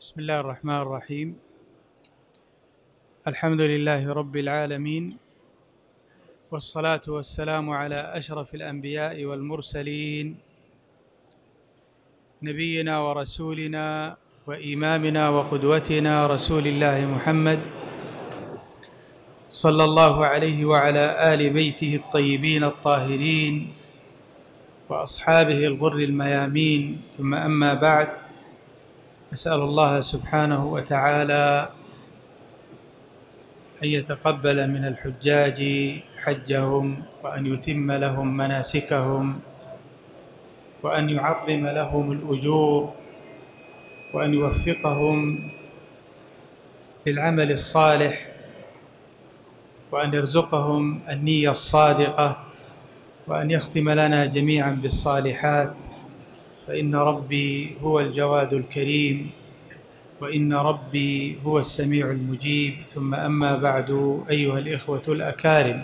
بسم الله الرحمن الرحيم. الحمد لله رب العالمين، والصلاة والسلام على أشرف الأنبياء والمرسلين، نبينا ورسولنا وإمامنا وقدوتنا رسول الله محمد صلى الله عليه وعلى آل بيته الطيبين الطاهرين وأصحابه الغر الميامين، ثم أما بعد، أسأل الله سبحانه وتعالى أن يتقبل من الحجاج حجهم، وأن يتم لهم مناسكهم، وأن يعظم لهم الأجور، وأن يوفقهم للعمل الصالح، وأن يرزقهم النية الصادقة، وأن يختم لنا جميعا بالصالحات، فإن ربي هو الجواد الكريم، وإن ربي هو السميع المجيب. ثم أما بعد، أيها الإخوة الأكارم،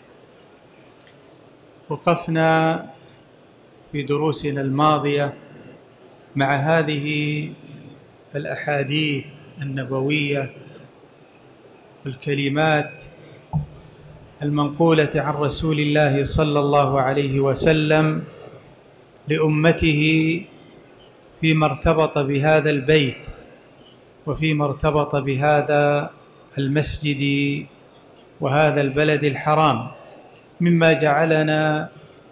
وقفنا في دروسنا الماضية مع هذه الأحاديث النبوية والكلمات المنقولة عن رسول الله صلى الله عليه وسلم لأمته فيما ارتبط بهذا البيت وفيما ارتبط بهذا المسجد وهذا البلد الحرام، مما جعلنا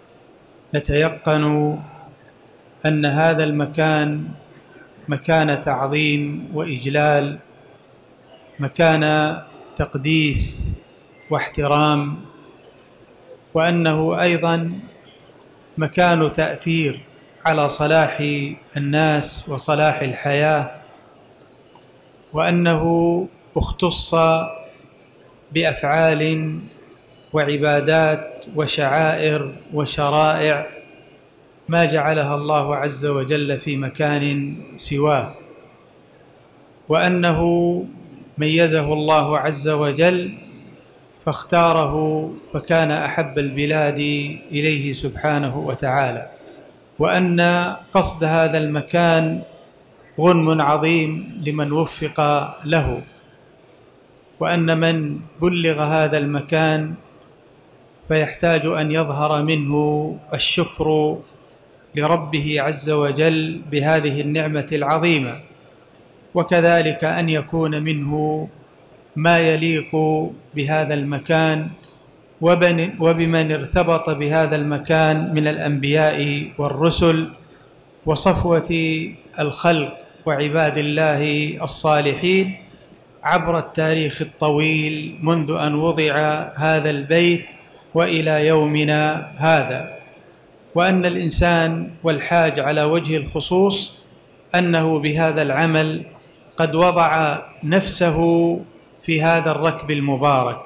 نتيقن أن هذا المكان مكان تعظيم وإجلال، مكان تقديس واحترام، وأنه أيضا مكان تأثير على صلاح الناس وصلاح الحياة، وأنه اختص بأفعال وعبادات وشعائر وشرائع ما جعلها الله عز وجل في مكان سواه، وأنه ميزه الله عز وجل فاختاره فكان أحب البلاد إليه سبحانه وتعالى، وأن قصد هذا المكان غنم عظيم لمن وفق له، وأن من بلغ هذا المكان فيحتاج أن يظهر منه الشكر لربه عز وجل بهذه النعمة العظيمة، وكذلك أن يكون منه ما يليق بهذا المكان وبمن ارتبط بهذا المكان من الأنبياء والرسل وصفوة الخلق وعباد الله الصالحين عبر التاريخ الطويل منذ أن وضع هذا البيت وإلى يومنا هذا. وأن الإنسان والحاج على وجه الخصوص أنه بهذا العمل قد وضع نفسه في هذا الركب المبارك،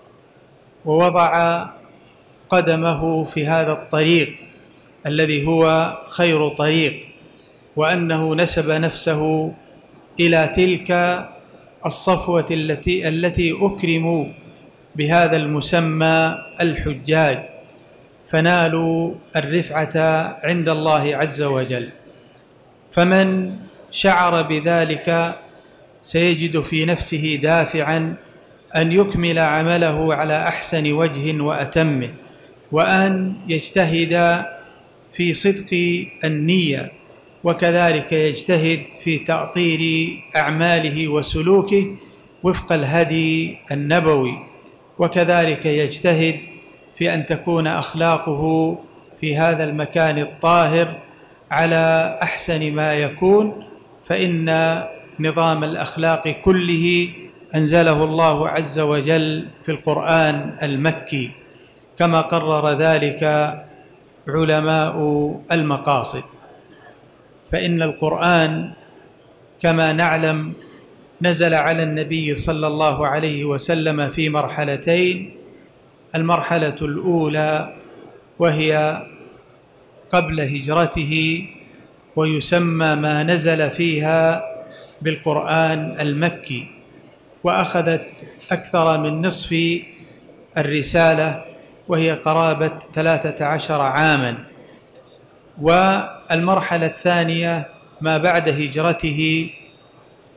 ووضع قدمه في هذا الطريق الذي هو خير طريق، وأنه نسب نفسه إلى تلك الصفوة التي أكرموا بهذا المسمى الحجاج، فنالوا الرفعة عند الله عز وجل. فمن شعر بذلك سيجد في نفسه دافعا أن يكمل عمله على أحسن وجه وأتمه، وأن يجتهد في صدق النية، وكذلك يجتهد في تأطير أعماله وسلوكه وفق الهدي النبوي، وكذلك يجتهد في أن تكون أخلاقه في هذا المكان الطاهر على أحسن ما يكون، فإن نظام الأخلاق كله أنزله الله عز وجل في القرآن المكي، كما قرر ذلك علماء المقاصد. فإن القرآن كما نعلم نزل على النبي صلى الله عليه وسلم في مرحلتين: المرحلة الأولى وهي قبل هجرته، ويسمى ما نزل فيها بالقرآن المكي، وأخذت أكثر من نصف الرسالة، وهي قرابة 13 عاماً. والمرحلة الثانية ما بعد هجرته،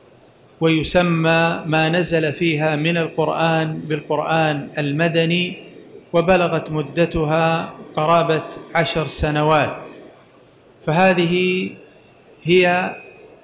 ويسمى ما نزل فيها من القرآن بالقرآن المدني، وبلغت مدتها قرابة 10 سنوات. فهذه هي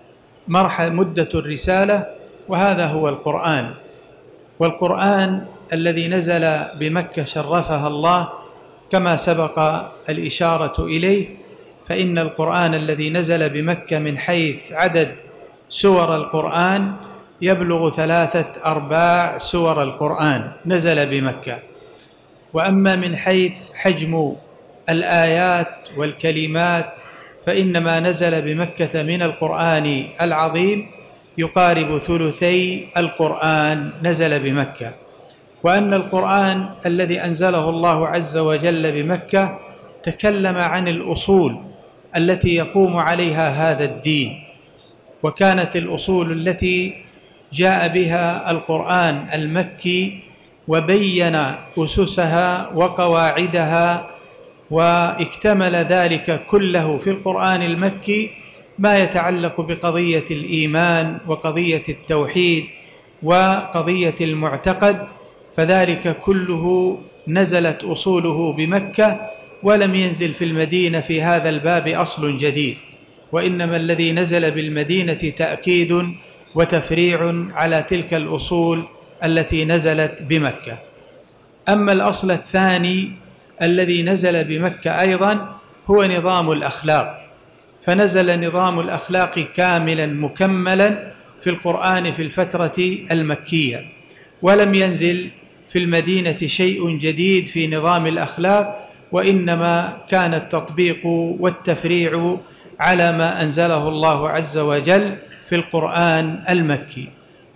مدة الرسالة، وهذا هو القرآن. والقرآن الذي نزل بمكة شرفها الله كما سبق الإشارة إليه، فإن القرآن الذي نزل بمكة من حيث عدد سور القرآن يبلغ 3/4 سور القرآن نزل بمكة. وأما من حيث حجم الآيات والكلمات فإن ما نزل بمكة من القرآن العظيم يقارب 2/3 القرآن نزل بمكة. وأن القرآن الذي أنزله الله عز وجل بمكة تكلم عن الأصول التي يقوم عليها هذا الدين، وكانت الأصول التي جاء بها القرآن المكي وبين أسسها وقواعدها، واكتمل ذلك كله في القرآن المكي ما يتعلق بقضية الإيمان وقضية التوحيد وقضية المعتقد، فذلك كله نزلت أصوله بمكة، ولم ينزل في المدينة في هذا الباب أصل جديد، وإنما الذي نزل بالمدينة تأكيد وتفريع على تلك الأصول التي نزلت بمكة. أما الأصل الثاني الذي نزل بمكة أيضا هو نظام الأخلاق، فنزل نظام الأخلاق كاملا مكملا في القرآن في الفترة المكية، ولم ينزل في المدينة شيء جديد في نظام الأخلاق، وإنما كان التطبيق والتفريع على ما أنزله الله عز وجل في القرآن المكي.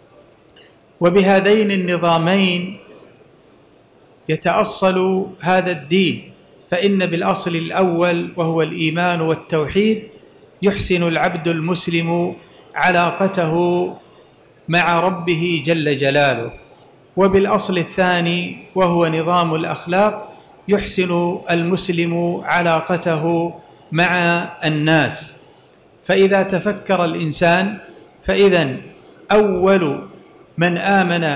وبهذين النظامين يتأصل هذا الدين، فإن بالأصل الأول وهو الإيمان والتوحيد يحسن العبد المسلم علاقته مع ربه جل جلاله، وبالأصل الثاني وهو نظام الأخلاق يحسن المسلم علاقته مع الناس. فإذا تفكر الإنسان فإذا أول من آمن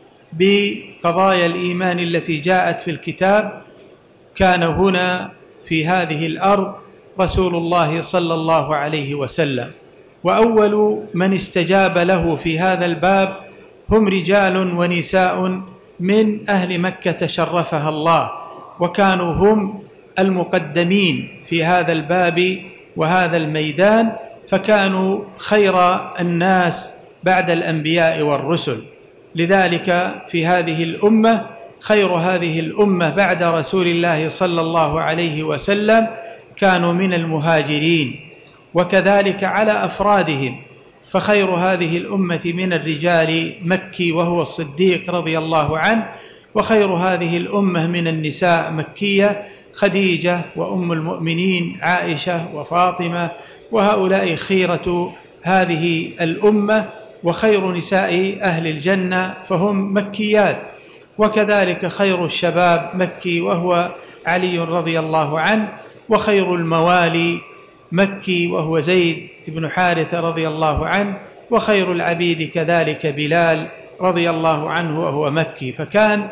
بقضايا الإيمان التي جاءت في الكتاب كان هنا في هذه الأرض رسول الله صلى الله عليه وسلم، وأول من استجاب له في هذا الباب هم رجال ونساء من أهل مكة شرفها الله، وكانوا هم المقدمين في هذا الباب وهذا الميدان، فكانوا خير الناس بعد الأنبياء والرسل. لذلك في هذه الأمة خير هذه الأمة بعد رسول الله صلى الله عليه وسلم كانوا من المهاجرين، وكذلك على أفرادهم، فخير هذه الأمة من الرجال مكي وهو الصديق رضي الله عنه، وخير هذه الأمة من النساء مكية خديجة وأم المؤمنين عائشة وفاطمة، وهؤلاء خيرة هذه الأمة، وخير نساء أهل الجنة فهم مكيات. وكذلك خير الشباب مكي وهو علي رضي الله عنه، وخير الموالي مكي وهو زيد بن حارثة رضي الله عنه، وخير العبيد كذلك بلال رضي الله عنه وهو مكي. فكان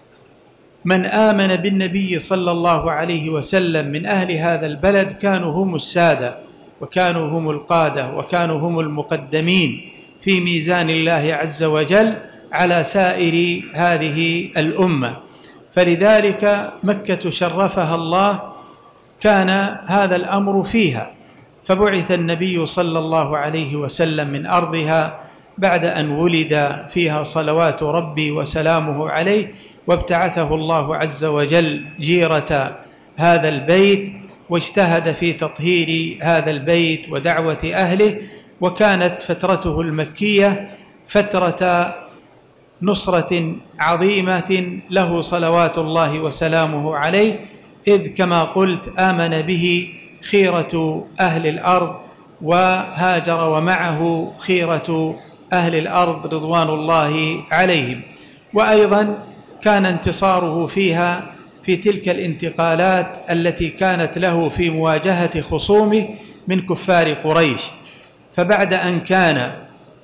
من آمن بالنبي صلى الله عليه وسلم من أهل هذا البلد كانوا هم السادة، وكانوا هم القادة، وكانوا هم المقدمين في ميزان الله عز وجل على سائر هذه الأمة. فلذلك مكة شرفها الله كان هذا الأمر فيها، فبعث النبي صلى الله عليه وسلم من أرضها بعد أن ولد فيها صلوات ربي وسلامه عليه، وابتعثه الله عز وجل جيرة هذا البيت، واجتهد في تطهير هذا البيت ودعوة أهله. وكانت فترته المكية فترة نصرة عظيمة له صلوات الله وسلامه عليه، إذ كما قلت آمن به خيرة أهل الأرض، وهاجر ومعه خيرة أهل الأرض رضوان الله عليهم. وأيضا كان انتصاره فيها في تلك الانتقالات التي كانت له في مواجهة خصومه من كفار قريش. فبعد أن كان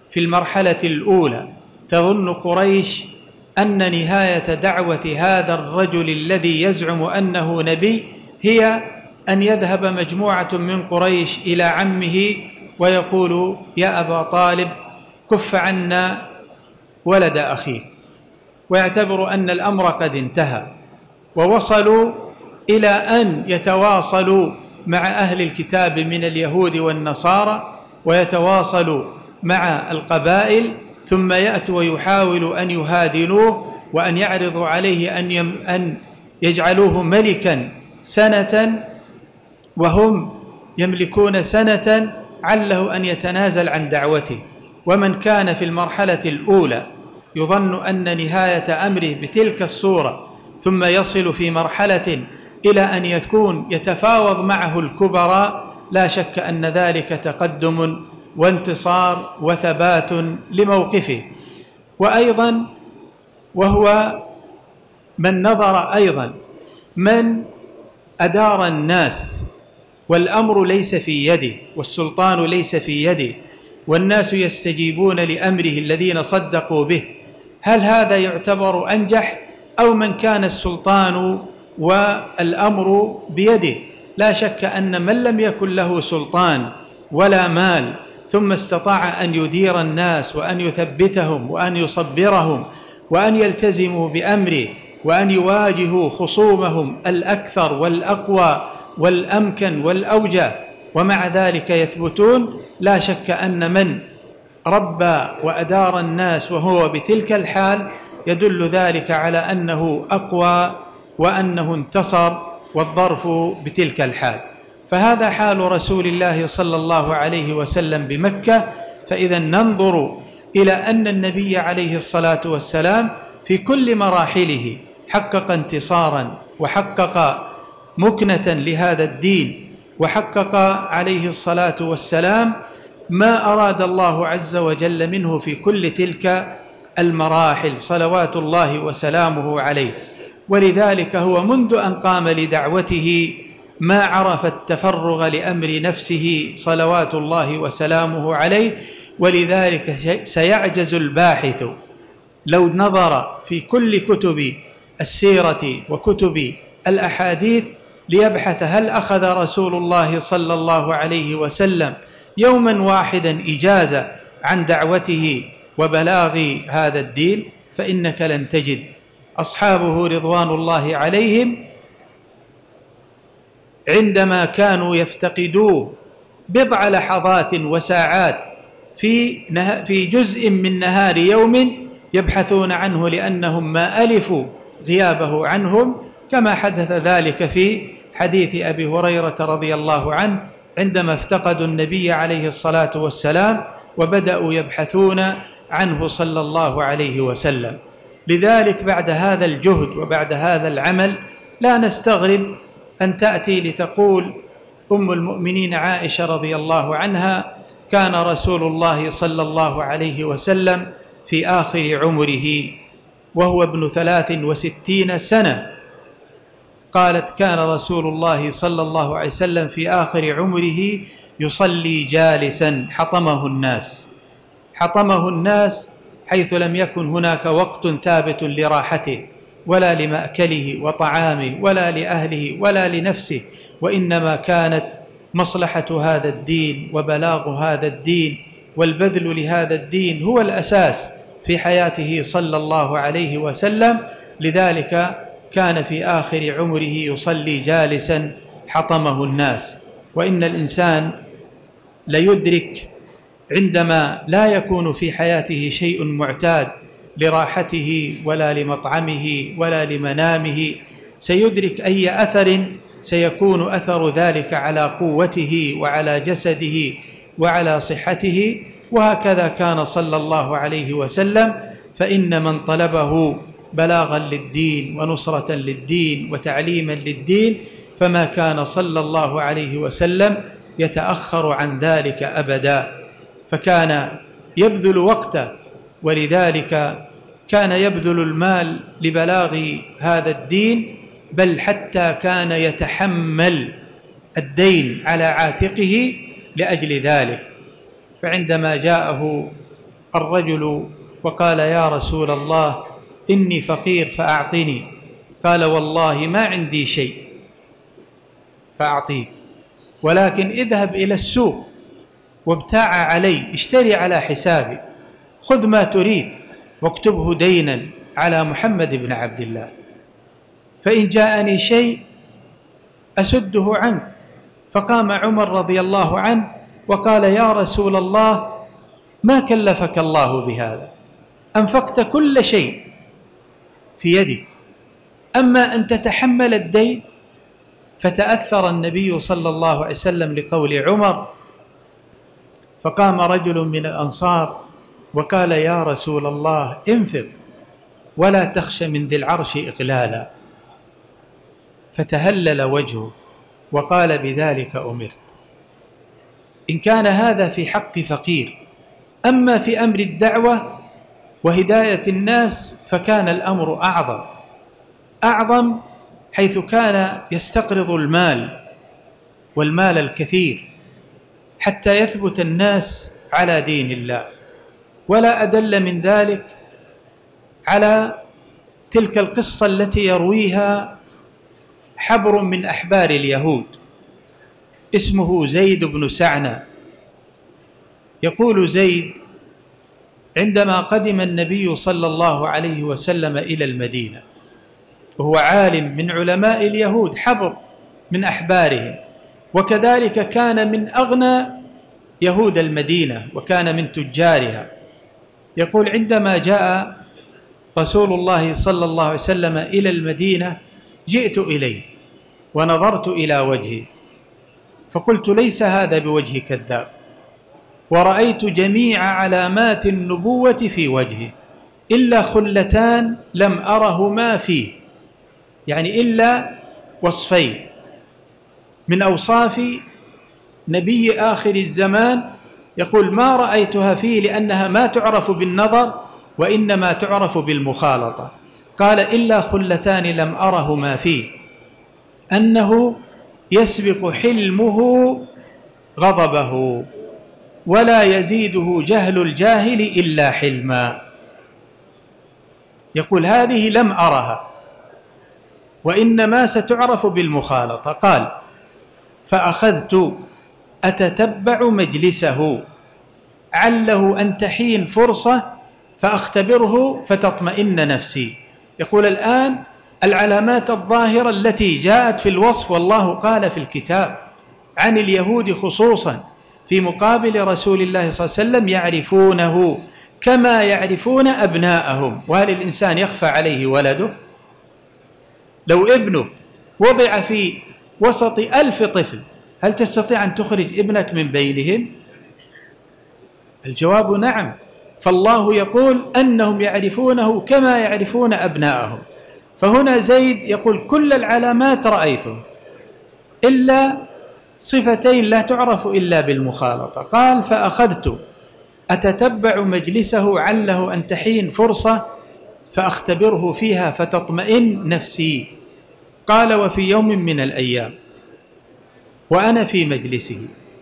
في المرحلة الأولى تظن قريش أن نهاية دعوة هذا الرجل الذي يزعم أنه نبي هي أن يذهب مجموعة من قريش إلى عمه ويقول: يا أبا طالب، كف عنا ولد أخيك، ويعتبر أن الأمر قد انتهى، ووصلوا إلى أن يتواصلوا مع أهل الكتاب من اليهود والنصارى، ويتواصلوا مع القبائل، ثم يأتوا ويحاولوا أن يهادنوه وأن يعرضوا عليه أن يجعلوه ملكا سنة وهم يملكون سنة، عله أن يتنازل عن دعوته. ومن كان في المرحلة الأولى يظن أن نهاية أمره بتلك الصورة، ثم يصل في مرحلة إلى أن يكون يتفاوض معه الكبراء، لا شك أن ذلك تقدم وانتصار وثبات لموقفه. وأيضا وهو من نظر أيضا من أدار الناس والأمر ليس في يده والسلطان ليس في يده، والناس يستجيبون لأمره الذين صدقوا به، هل هذا يعتبر أنجح أو من كان السلطان والأمر بيده؟ لا شك أن من لم يكن له سلطان ولا مال ثم استطاع أن يدير الناس وأن يثبتهم وأن يصبرهم وأن يلتزموا بأمره وأن يواجهوا خصومهم الأكثر والأقوى والأمكن والأوجه، ومع ذلك يثبتون، لا شك أن من ربى وأدار الناس وهو بتلك الحال يدل ذلك على أنه أقوى وأنه انتصر، والظرف بتلك الحال. فهذا حال رسول الله صلى الله عليه وسلم بمكة. فإذا ننظر إلى أن النبي عليه الصلاة والسلام في كل مراحله حقق انتصارا وحقق مكنة لهذا الدين، وحقق عليه الصلاة والسلام ما أراد الله عز وجل منه في كل تلك المراحل صلوات الله وسلامه عليه. ولذلك هو منذ أن قام لدعوته ما عرف التفرغ لأمر نفسه صلوات الله وسلامه عليه. ولذلك سيعجز الباحث لو نظر في كل كتب السيرة وكتب الأحاديث ليبحث هل أخذ رسول الله صلى الله عليه وسلم يوما واحدا إجازة عن دعوته وبلاغ هذا الدين، فإنك لن تجد. أصحابه رضوان الله عليهم عندما كانوا يفتقدوا بضع لحظات وساعات في جزء من نهار يوم يبحثون عنه لأنهم ما ألفوا غيابه عنهم، كما حدث ذلك في حديث أبي هريرة رضي الله عنه عندما افتقدوا النبي عليه الصلاة والسلام وبدأوا يبحثون عنه صلى الله عليه وسلم. لذلك بعد هذا الجهد وبعد هذا العمل لا نستغرب أن تأتي لتقول أم المؤمنين عائشة رضي الله عنها: كان رسول الله صلى الله عليه وسلم في آخر عمره وهو ابن 63 سنة. قالت: كان رسول الله صلى الله عليه وسلم في آخر عمره يصلي جالسا حطمه الناس حيث لم يكن هناك وقت ثابت لراحته ولا لمأكله وطعامه ولا لأهله ولا لنفسه، وإنما كانت مصلحة هذا الدين وبلاغ هذا الدين والبذل لهذا الدين هو الأساس في حياته صلى الله عليه وسلم. لذلك كان في آخر عمره يصلي جالسا حطمه الناس. وإن الإنسان ليدرك عندما لا يكون في حياته شيء معتاد لراحته ولا لمطعمه ولا لمنامه، سيدرك أي أثر سيكون أثر ذلك على قوته وعلى جسده وعلى صحته. وهكذا كان صلى الله عليه وسلم، فإن من طلبه بلاغا للدين ونصرة للدين وتعليما للدين فما كان صلى الله عليه وسلم يتأخر عن ذلك أبدا، فكان يبذل وقته، ولذلك كان يبذل المال لبلاغ هذا الدين، بل حتى كان يتحمل الدين على عاتقه لأجل ذلك. فعندما جاءه الرجل وقال: يا رسول الله إني فقير فأعطني. قال: والله ما عندي شيء فأعطيك، ولكن اذهب إلى السوق وابتاع علي، اشتري على حسابي، خذ ما تريد واكتبه دينا على محمد بن عبد الله، فإن جاءني شيء أسده عنك. فقام عمر رضي الله عنه وقال: يا رسول الله ما كلفك الله بهذا، أنفقت كل شيء في يدك، أما أن تتحمل الدين. فتأثر النبي صلى الله عليه وسلم لقول عمر، فقام رجل من الأنصار وقال: يا رسول الله انفق ولا تخش من ذي العرش إقلالا. فتهلل وجهه وقال: بذلك أمرت. إن كان هذا في حق فقير، أما في أمر الدعوة وهداية الناس فكان الأمر أعظم، حيث كان يستقرض المال والمال الكثير حتى يثبت الناس على دين الله. ولا أدل من ذلك على تلك القصة التي يرويها حبر من أحبار اليهود اسمه زيد بن سعنة. يقول زيد: عندما قدم النبي صلى الله عليه وسلم إلى المدينة، وهو عالم من علماء اليهود، حبر من أحبارهم، وكذلك كان من أغنى يهود المدينة وكان من تجارها. يقول: عندما جاء رسول الله صلى الله عليه وسلم إلى المدينة جئت إليه ونظرت إلى وجهه فقلت: ليس هذا بوجه كذاب، ورأيت جميع علامات النبوة في وجهه إلا خلتان لم أرهما فيه، يعني إلا وصفين من أوصاف نبي آخر الزمان، يقول: ما رأيتها فيه لأنها ما تعرف بالنظر وإنما تعرف بالمخالطة. قال: إلا خلتان لم أرهما فيه، أنه يسبق حلمه غضبه ولا يزيده جهل الجاهل إلا حلما. يقول: هذه لم أرها وإنما ستعرف بالمخالطة. قال: فأخذت أتتبع مجلسه عله أن تحين فرصة فأختبره فتطمئن نفسي. يقول: الآن العلامات الظاهرة التي جاءت في الوصف، والله قال في الكتاب عن اليهود خصوصا في مقابل رسول الله صلى الله عليه وسلم: يعرفونه كما يعرفون أبناءهم. وهل الإنسان يخفى عليه ولده؟ لو ابنك وضع في وسط 1000 طفل هل تستطيع أن تخرج ابنك من بينهم؟ الجواب نعم. فالله يقول أنهم يعرفونه كما يعرفون أبناءهم. فهنا زيد يقول: كل العلامات رأيته إلا صفتين لا تعرف إلا بالمخالطة. قال: فأخذت أتتبع مجلسه عله أن تحين فرصة فأختبره فيها فتطمئن نفسي. قال: وفي يوم من الأيام وأنا في مجلسه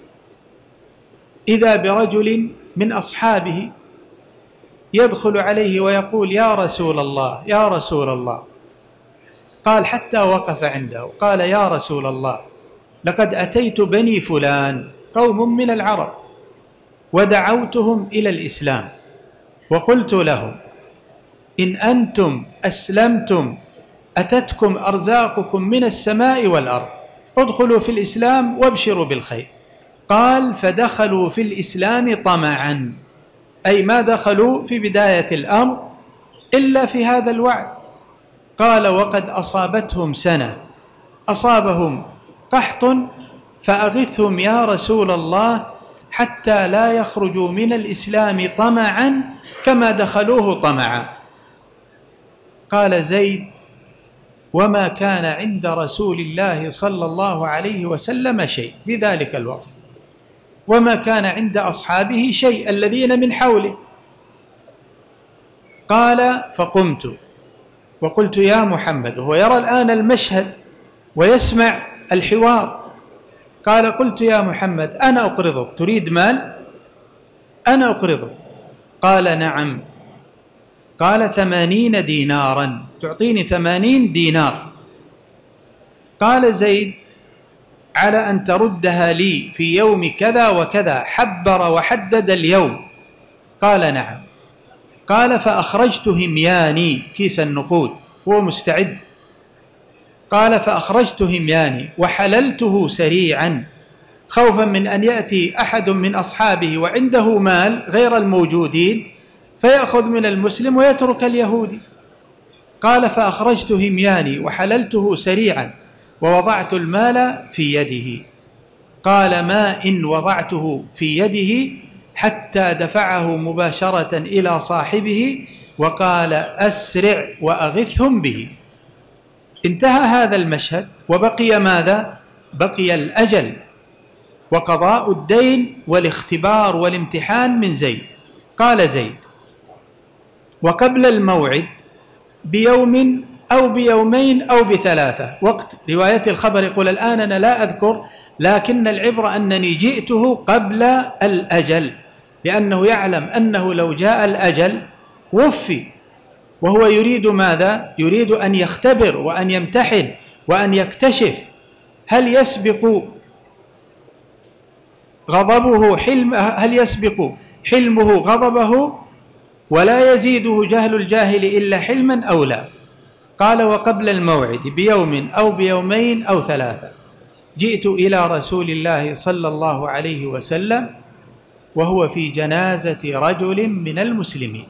إذا برجل من أصحابه يدخل عليه ويقول: يا رسول الله يا رسول الله. قال: حتى وقف عنده قال: يا رسول الله لقد أتيت بني فلان قوم من العرب ودعوتهم إلى الإسلام وقلت لهم: إن أنتم أسلمتم أتتكم أرزاقكم من السماء والأرض، ادخلوا في الإسلام وابشروا بالخير. قال: فدخلوا في الإسلام طمعا، أي ما دخلوا في بداية الأمر إلا في هذا الوعد. قال: وقد أصابتهم سنة، أصابهم قحط فأغثهم يا رسول الله حتى لا يخرجوا من الإسلام طمعا كما دخلوه طمعا. قال زيد: وما كان عند رسول الله صلى الله عليه وسلم شيء بذلك الوقت، وما كان عند أصحابه شيء الذين من حوله. قال: فقمت وقلت: يا محمد، وهو يرى الآن المشهد ويسمع الحوار. قال: قلت: يا محمد أنا أقرضك، تريد مال؟ أنا أقرضك. قال نعم. قال 80 دينارا، تعطيني 80 دينار. قال زيد على أن تردها لي في يوم كذا وكذا، حبر وحدد اليوم. قال نعم. قال فأخرجت همياني، كيس النقود، هو مستعد. قال فأخرجت همياني وحللته سريعا خوفا من أن يأتي أحد من أصحابه وعنده مال غير الموجودين فيأخذ من المسلم ويترك اليهودي. قال فأخرجت همياني وحللته سريعا ووضعت المال في يده. قال ما إن وضعته في يده حتى دفعه مباشرة إلى صاحبه وقال أسرع وأغثهم به. انتهى هذا المشهد وبقي ماذا؟ بقي الأجل وقضاء الدين والاختبار والامتحان من زيد. قال زيد وقبل الموعد بيوم أو بيومين أو بثلاثة، وقت رواية الخبر يقول الآن أنا لا أذكر، لكن العبرة أنني جئته قبل الأجل، لأنه يعلم أنه لو جاء الأجل وفي، وهو يريد ماذا؟ يريد أن يختبر وأن يمتحن وأن يكتشف هل يسبق غضبه هل يسبق حلمه غضبه ولا يزيده جهل الجاهل إلا حلما أو لا. قال وقبل الموعد بيوم أو بيومين أو ثلاثة جئت إلى رسول الله صلى الله عليه وسلم وهو في جنازة رجل من المسلمين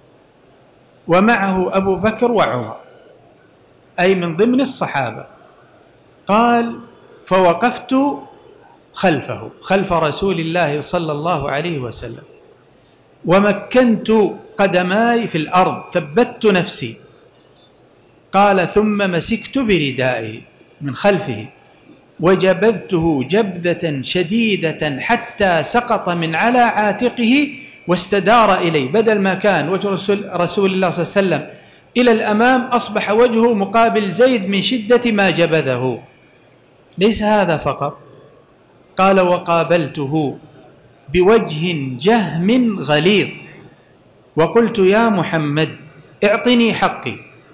ومعه أبو بكر وعمر، أي من ضمن الصحابة. قال فوقفت خلفه، خلف رسول الله صلى الله عليه وسلم، ومكنت قدماي في الأرض، ثبت نفسي. قال ثم مسكت بردائه من خلفه وجبذته جبذة شديدة حتى سقط من على عاتقه واستدار إلي، بدل ما كان وجه رسول الله صلى الله عليه وسلم إلى الأمام أصبح وجهه مقابل زيد من شدة ما جبذه. ليس هذا فقط، قال وقابلته بوجه جهم غليظ وقلت يا محمد اعطني حقي،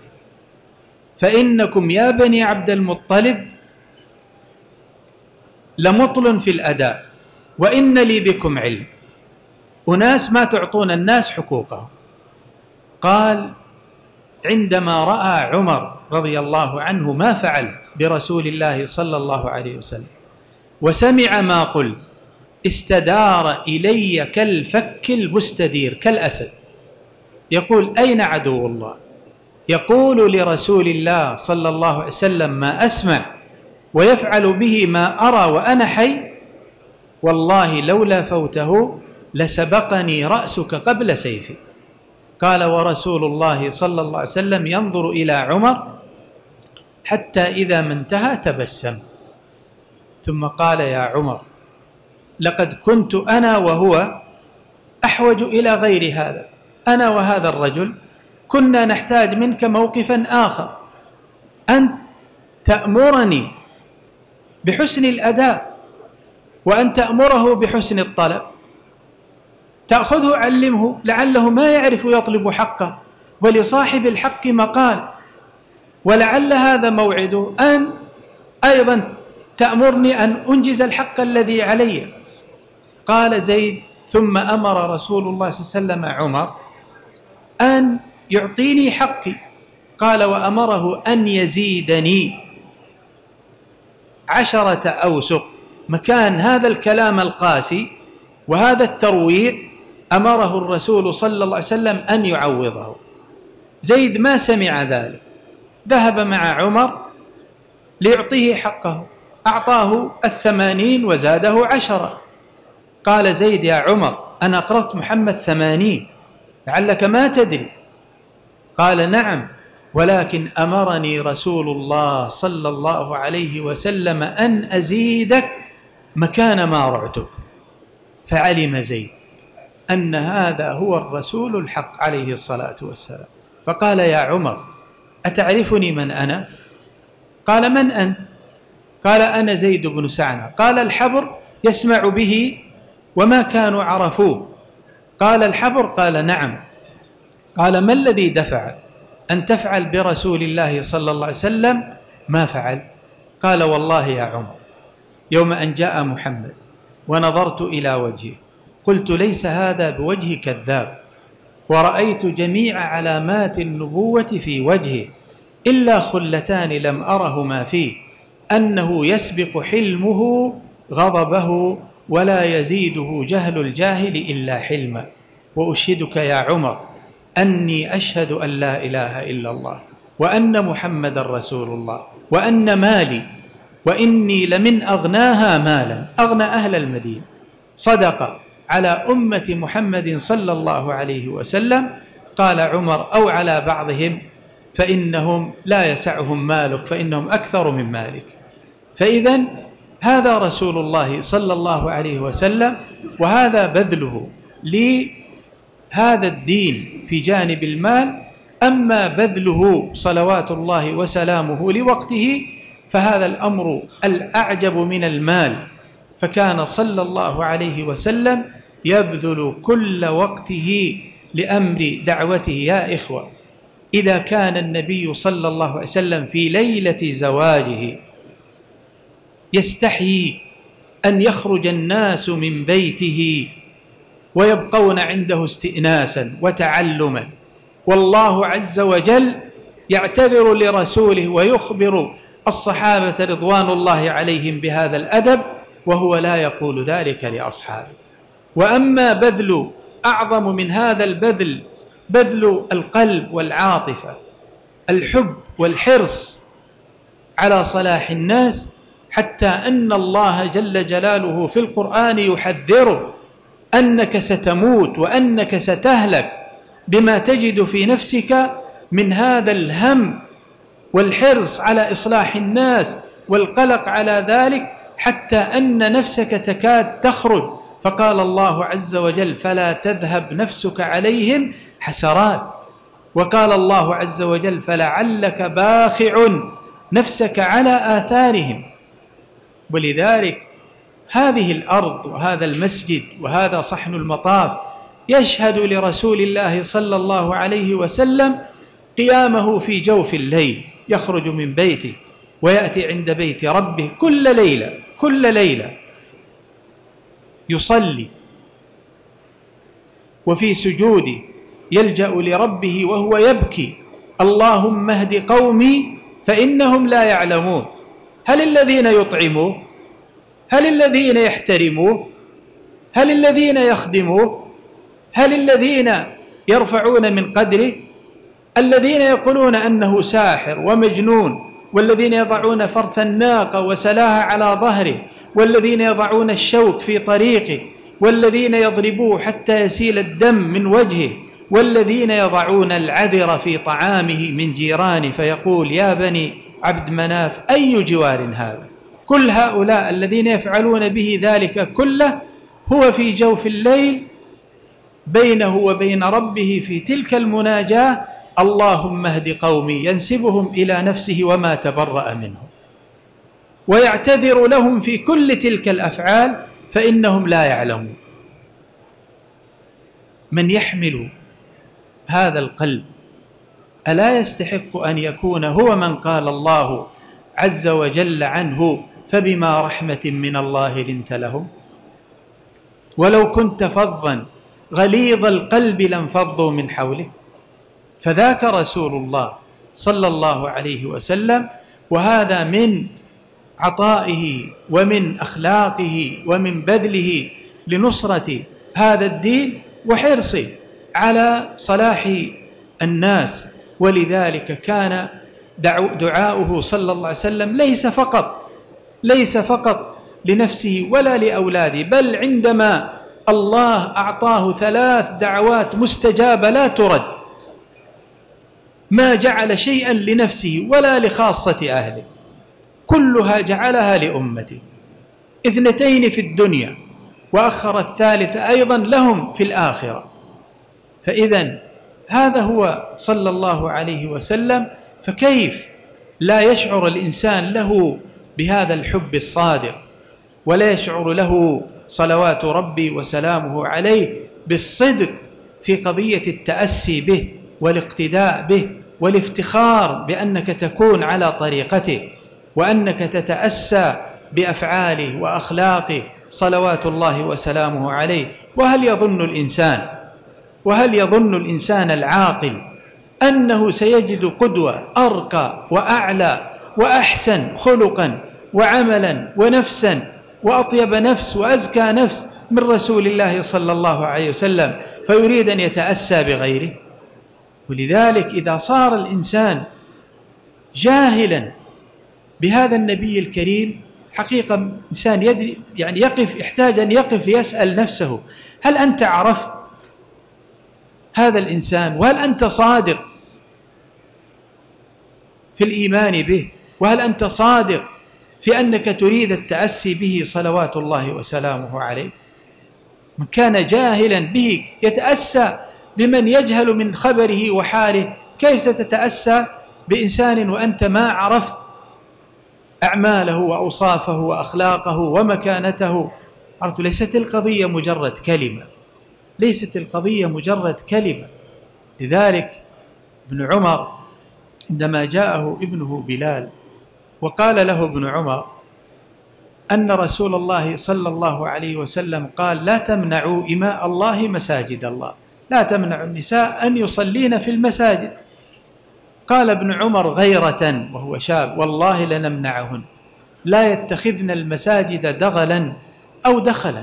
فإنكم يا بني عبد المطلب لمطل في الأداء وإن لي بكم علم، أناس ما تعطون الناس حقوقهم. قال عندما رأى عمر رضي الله عنه ما فعل برسول الله صلى الله عليه وسلم وسمع ما قلت استدار إلي كالفك المستدير كالأسد، يقول أين عدو الله؟ يقول لرسول الله صلى الله عليه وسلم ما أسمع ويفعل به ما أرى وأنا حي، والله لولا فوته لسبقني رأسك قبل سيفي. قال ورسول الله صلى الله عليه وسلم ينظر إلى عمر حتى إذا ما انتهى تبسم، ثم قال يا عمر لقد كنت أنا وهو أحوج إلى غير هذا، أنا وهذا الرجل كنا نحتاج منك موقفا آخر، أن تأمرني بحسن الأداء وأن تأمره بحسن الطلب، تأخذه علمه لعله ما يعرف يطلب حقه، ولصاحب الحق مقال، ولعل هذا موعده أن أيضا تأمرني أن أنجز الحق الذي علي. قال زيد ثم أمر رسول الله صلى الله عليه وسلم عمر أن يعطيني حقي، قال وأمره أن يزيدني 10 أوسق، مكان هذا الكلام القاسي وهذا الترويع أمره الرسول صلى الله عليه وسلم أن يعوضه. زيد ما سمع ذلك، ذهب مع عمر ليعطيه حقه، أعطاه 80 وزاده 10. قال زيد يا عمر أنا أقرضت محمد 80 لعلك ما تدري. قال نعم، ولكن أمرني رسول الله صلى الله عليه وسلم أن أزيدك مكان ما رعتك. فعلم زيد أن هذا هو الرسول الحق عليه الصلاة والسلام، فقال يا عمر أتعرفني من أنا؟ قال من أنت؟ قال أنا زيد بن سعنة. قال الحبر يسمع به وما كانوا عرفوه، قال: الحبر؟ قال: نعم. قال: ما الذي دفعك أن تفعل برسول الله صلى الله عليه وسلم ما فعل؟ قال: والله يا عمر، يوم أن جاء محمد ونظرت إلى وجهه قلت: ليس هذا بوجه كذاب، ورأيت جميع علامات النبوة في وجهه إلا خلتان لم أرهما فيه، أنه يسبق حلمه غضبه ولا يزيده جهل الجاهل إلا حلما. وأشهدك يا عمر أني أشهد أن لا إله إلا الله وأن محمد رسول الله وأن مالي وإني لمن أغناها مالا، أغنى أهل المدينة، صدق على أمة محمد صلى الله عليه وسلم. قال عمر: أو على بعضهم فإنهم لا يسعهم مالك فإنهم أكثر من مالك. فإذن هذا رسول الله صلى الله عليه وسلم، وهذا بذله لهذا الدين في جانب المال. أما بذله صلوات الله وسلامه لوقته فهذا الأمر الأعجب من المال، فكان صلى الله عليه وسلم يبذل كل وقته لأمر دعوته. يا إخوة، إذا كان النبي صلى الله عليه وسلم في ليلة زواجه يستحيي أن يخرج الناس من بيته ويبقون عنده استئناسا وتعلما، والله عز وجل يعتذر لرسوله ويخبر الصحابة رضوان الله عليهم بهذا الأدب، وهو لا يقول ذلك لأصحابه. وأما بذل أعظم من هذا البذل، بذل القلب والعاطفة، الحب والحرص على صلاح الناس، حتى أن الله جل جلاله في القرآن يحذره أنك ستموت وأنك ستهلك بما تجد في نفسك من هذا الهم والحرص على إصلاح الناس والقلق على ذلك، حتى أن نفسك تكاد تخرج. فقال الله عز وجل: فلا تذهب نفسك عليهم حسرات. وقال الله عز وجل: فلعلك باخع نفسك على آثارهم. ولذلك هذه الأرض وهذا المسجد وهذا صحن المطاف يشهد لرسول الله صلى الله عليه وسلم قيامه في جوف الليل، يخرج من بيته ويأتي عند بيت ربه كل ليلة يصلي، وفي سجوده يلجأ لربه وهو يبكي: اللهم اهد قومي فإنهم لا يعلمون. هل الذين يطعموه؟ هل الذين يحترموه؟ هل الذين يخدموه؟ هل الذين يرفعون من قدره؟ الذين يقولون أنه ساحر ومجنون، والذين يضعون فرث الناقة وسلاها على ظهره، والذين يضعون الشوك في طريقه، والذين يضربوه حتى يسيل الدم من وجهه، والذين يضعون العذر في طعامه من جيرانه فيقول: يا بني عبد مناف أي جوار هذا؟ كل هؤلاء الذين يفعلون به ذلك كله هو في جوف الليل بينه وبين ربه في تلك المناجاة: اللهم اهد قومي، ينسبهم إلى نفسه وما تبرأ منهم، ويعتذر لهم في كل تلك الأفعال فإنهم لا يعلمون. من يحمل هذا القلب ألا يستحق أن يكون هو من قال الله عز وجل عنه: فبما رحمة من الله لنت لهم، ولو كنت فظا غليظ القلب لانفضوا من حولك. فذاك رسول الله صلى الله عليه وسلم، وهذا من عطائه ومن أخلاقه ومن بذله لنصرة هذا الدين وحرصه على صلاح الناس. ولذلك كان دعاؤه صلى الله عليه وسلم ليس فقط لنفسه ولا لأولاده، بل عندما الله أعطاه 3 دعوات مستجابة لا ترد، ما جعل شيئا لنفسه ولا لخاصة أهله، كلها جعلها لأمته، 2 في الدنيا وأخر الثالثة أيضا لهم في الآخرة. فإذن هذا هو صلى الله عليه وسلم. فكيف لا يشعر الإنسان له بهذا الحب الصادق، ولا يشعر له صلوات ربي وسلامه عليه بالصدق في قضية التأسي به والاقتداء به والافتخار بأنك تكون على طريقته وأنك تتأسى بأفعاله وأخلاقه صلوات الله وسلامه عليه. وهل يظن الإنسان العاقل أنه سيجد قدوة أرقى وأعلى وأحسن خلقا وعملا ونفسا وأطيب نفس وأزكى نفس من رسول الله صلى الله عليه وسلم فيريد أن يتأسى بغيره؟ ولذلك إذا صار الإنسان جاهلا بهذا النبي الكريم حقيقة إنسان يدري يعني يحتاج أن يقف ليسأل نفسه: هل أنت عرفت هذا الإنسان؟ وهل أنت صادق في الإيمان به؟ وهل أنت صادق في أنك تريد التأسي به صلوات الله وسلامه عليه؟ من كان جاهلا به يتأسى بمن يجهل من خبره وحاله، كيف ستتأسى بإنسان وأنت ما عرفت أعماله وأوصافه وأخلاقه ومكانته؟ ليست القضية مجرد كلمة. لذلك ابن عمر عندما جاءه ابنه بلال وقال له ابن عمر أن رسول الله صلى الله عليه وسلم قال: لا تمنعوا إماء الله مساجد الله، لا تمنعوا النساء أن يصلين في المساجد. قال ابن عمر غيرة وهو شاب: والله لنمنعهن، لا يتخذن المساجد دغلا أو دخلا.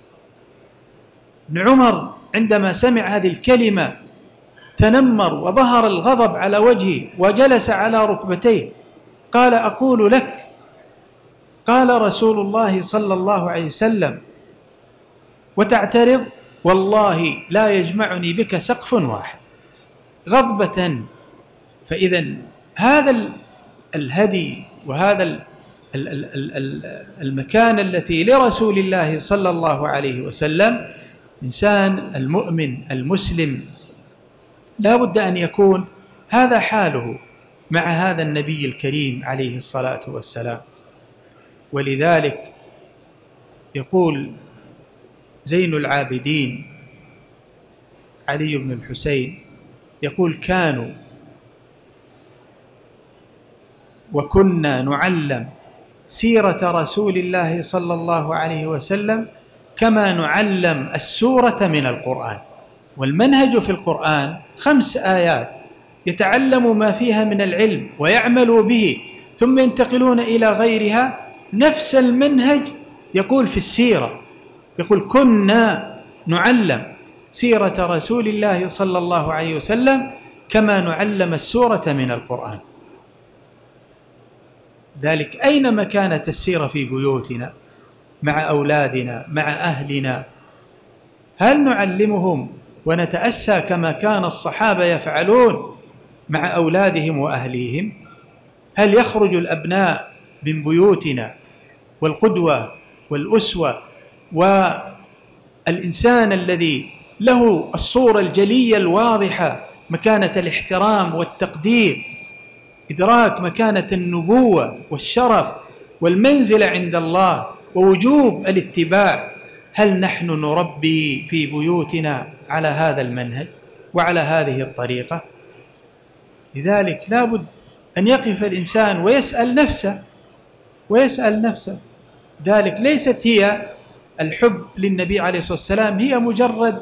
ابن عمر عندما سمع هذه الكلمة تنمر وظهر الغضب على وجهه وجلس على ركبتيه. قال: أقول لك قال رسول الله صلى الله عليه وسلم وتعترض؟ والله لا يجمعني بك سقف واحد، غضبة. فإذا هذا الهدي وهذا المكان التي لرسول الله صلى الله عليه وسلم، إنسان المؤمن المسلم لا بد أن يكون هذا حاله مع هذا النبي الكريم عليه الصلاة والسلام. ولذلك يقول زين العابدين علي بن الحسين يقول: كانوا وكنا نعلم سيرة رسول الله صلى الله عليه وسلم كما نعلم السورة من القرآن. والمنهج في القرآن 5 آيات يتعلم ما فيها من العلم ويعمل به ثم ينتقلون إلى غيرها. نفس المنهج يقول في السيرة، يقول: كنا نعلم سيرة رسول الله صلى الله عليه وسلم كما نعلم السورة من القرآن. ذلك أين مكانة السيرة في بيوتنا مع أولادنا مع أهلنا؟ هل نعلمهم ونتأسى كما كان الصحابة يفعلون مع أولادهم وأهليهم؟ هل يخرج الأبناء من بيوتنا والقدوة والأسوة والإنسان الذي له الصورة الجلية الواضحة مكانة الاحترام والتقدير، إدراك مكانة النبوة والشرف والمنزلة عند الله ووجوب الاتباع؟ هل نحن نربي في بيوتنا على هذا المنهج وعلى هذه الطريقة؟ لذلك لابد أن يقف الإنسان ويسأل نفسه. ذلك ليست هي الحب للنبي عليه الصلاة والسلام هي مجرد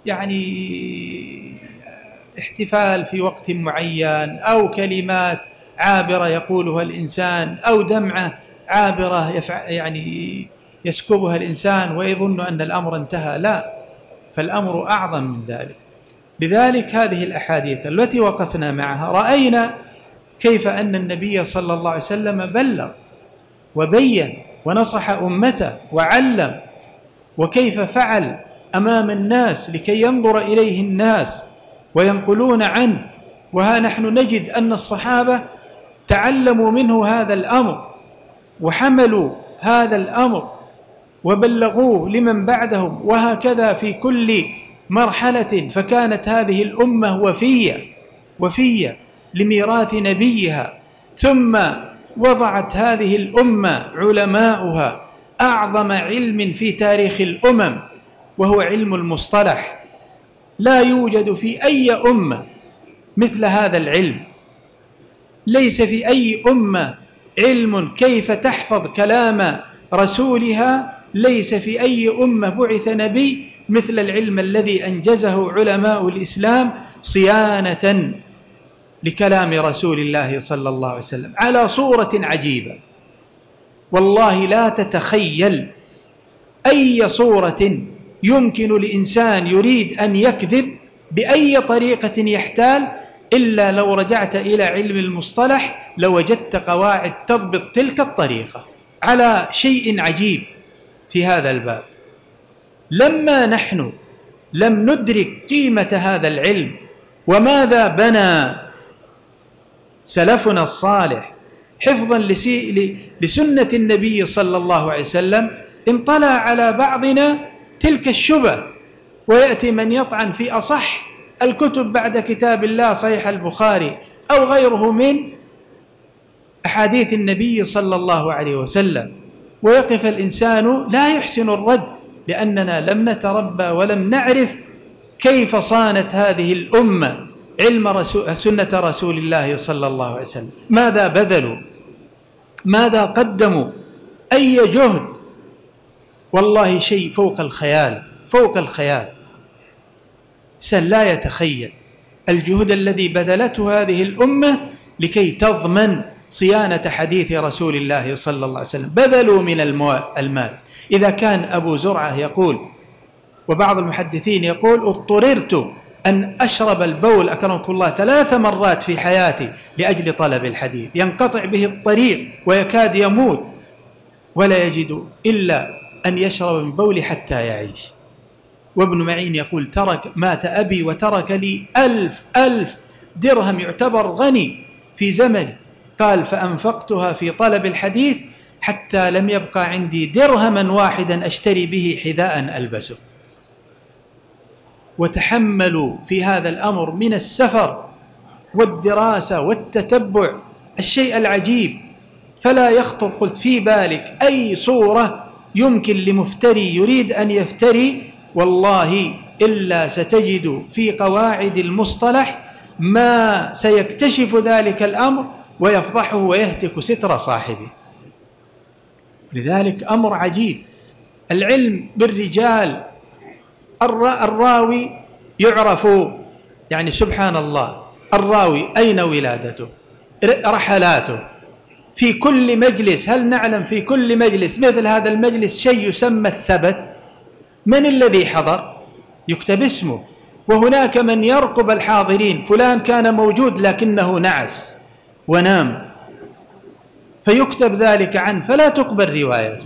احتفال في وقت معين أو كلمات عابرة يقولها الإنسان أو دمعة عابرة يسكبها الإنسان ويظن أن الأمر انتهى. لا، فالأمر أعظم من ذلك. لذلك هذه الأحاديث التي وقفنا معها رأينا كيف أن النبي صلى الله عليه وسلم بلغ وبين ونصح أمته وعلم، وكيف فعل أمام الناس لكي ينظر إليه الناس وينقلون عنه. وها نحن نجد أن الصحابة تعلموا منه هذا الأمر وحملوا هذا الأمر وبلغوه لمن بعدهم، وهكذا في كل مرحلة. فكانت هذه الأمة وفية لميراث نبيها. ثم وضعت هذه الأمة علماؤها أعظم علم في تاريخ الأمم وهو علم المصطلح، لا يوجد في أي أمة مثل هذا العلم، ليس في أي أمة علم كيف تحفظ كلام رسولها، ليس في أي أمة بعث نبي مثل العلم الذي أنجزه علماء الإسلام صيانة لكلام رسول الله صلى الله عليه وسلم على صورة عجيبة. والله لا تتخيل أي صورة يمكن لإنسان يريد أن يكذب بأي طريقة يحتال، إلا لو رجعت إلى علم المصطلح لوجدت قواعد تضبط تلك الطريقة على شيء عجيب في هذا الباب. لما نحن لم ندرك قيمة هذا العلم وماذا بنى سلفنا الصالح حفظا لسنة النبي صلى الله عليه وسلم، انطلع على بعضنا تلك الشبه، ويأتي من يطعن في أصح الكتب بعد كتاب الله صحيح البخاري أو غيره من أحاديث النبي صلى الله عليه وسلم، ويقف الإنسان لا يحسن الرد لأننا لم نتربى ولم نعرف كيف صانت هذه الأمة علم سنة رسول الله صلى الله عليه وسلم. ماذا بذلوا، ماذا قدموا، أي جهد، والله شيء فوق الخيال، فوق الخيال. إنسان لا يتخيل الجهد الذي بذلته هذه الأمة لكي تضمن صيانة حديث رسول الله صلى الله عليه وسلم. بذلوا من المال. إذا كان أبو زرعة يقول وبعض المحدثين يقول اضطررت أن أشرب البول أكرمكم الله 3 مرات في حياتي لأجل طلب الحديث، ينقطع به الطريق ويكاد يموت ولا يجد إلا أن يشرب من بولي حتى يعيش. وابن معين يقول مات أبي وترك لي 1000 درهم، يعتبر غني في زمني، قال فأنفقتها في طلب الحديث حتى لم يبقى عندي درهما واحدا أشتري به حذاء ألبسه. وتحملوا في هذا الأمر من السفر والدراسة والتتبع الشيء العجيب، فلا يخطر قلت في بالك أي صورة يمكن لمفتري يريد أن يفتري، والله إلا ستجد في قواعد المصطلح ما سيكتشف ذلك الأمر ويفضحه ويهتك ستر صاحبه. لذلك أمر عجيب. العلم بالرجال، الراوي يعرف، يعني سبحان الله، الراوي أين ولادته، رحلاته، في كل مجلس. هل نعلم في كل مجلس مثل هذا المجلس شيء يسمى الثبت؟ من الذي حضر؟ يكتب اسمه. وهناك من يرقب الحاضرين، فلان كان موجود لكنه نعس ونام، فيكتب ذلك عنه فلا تقبل روايته.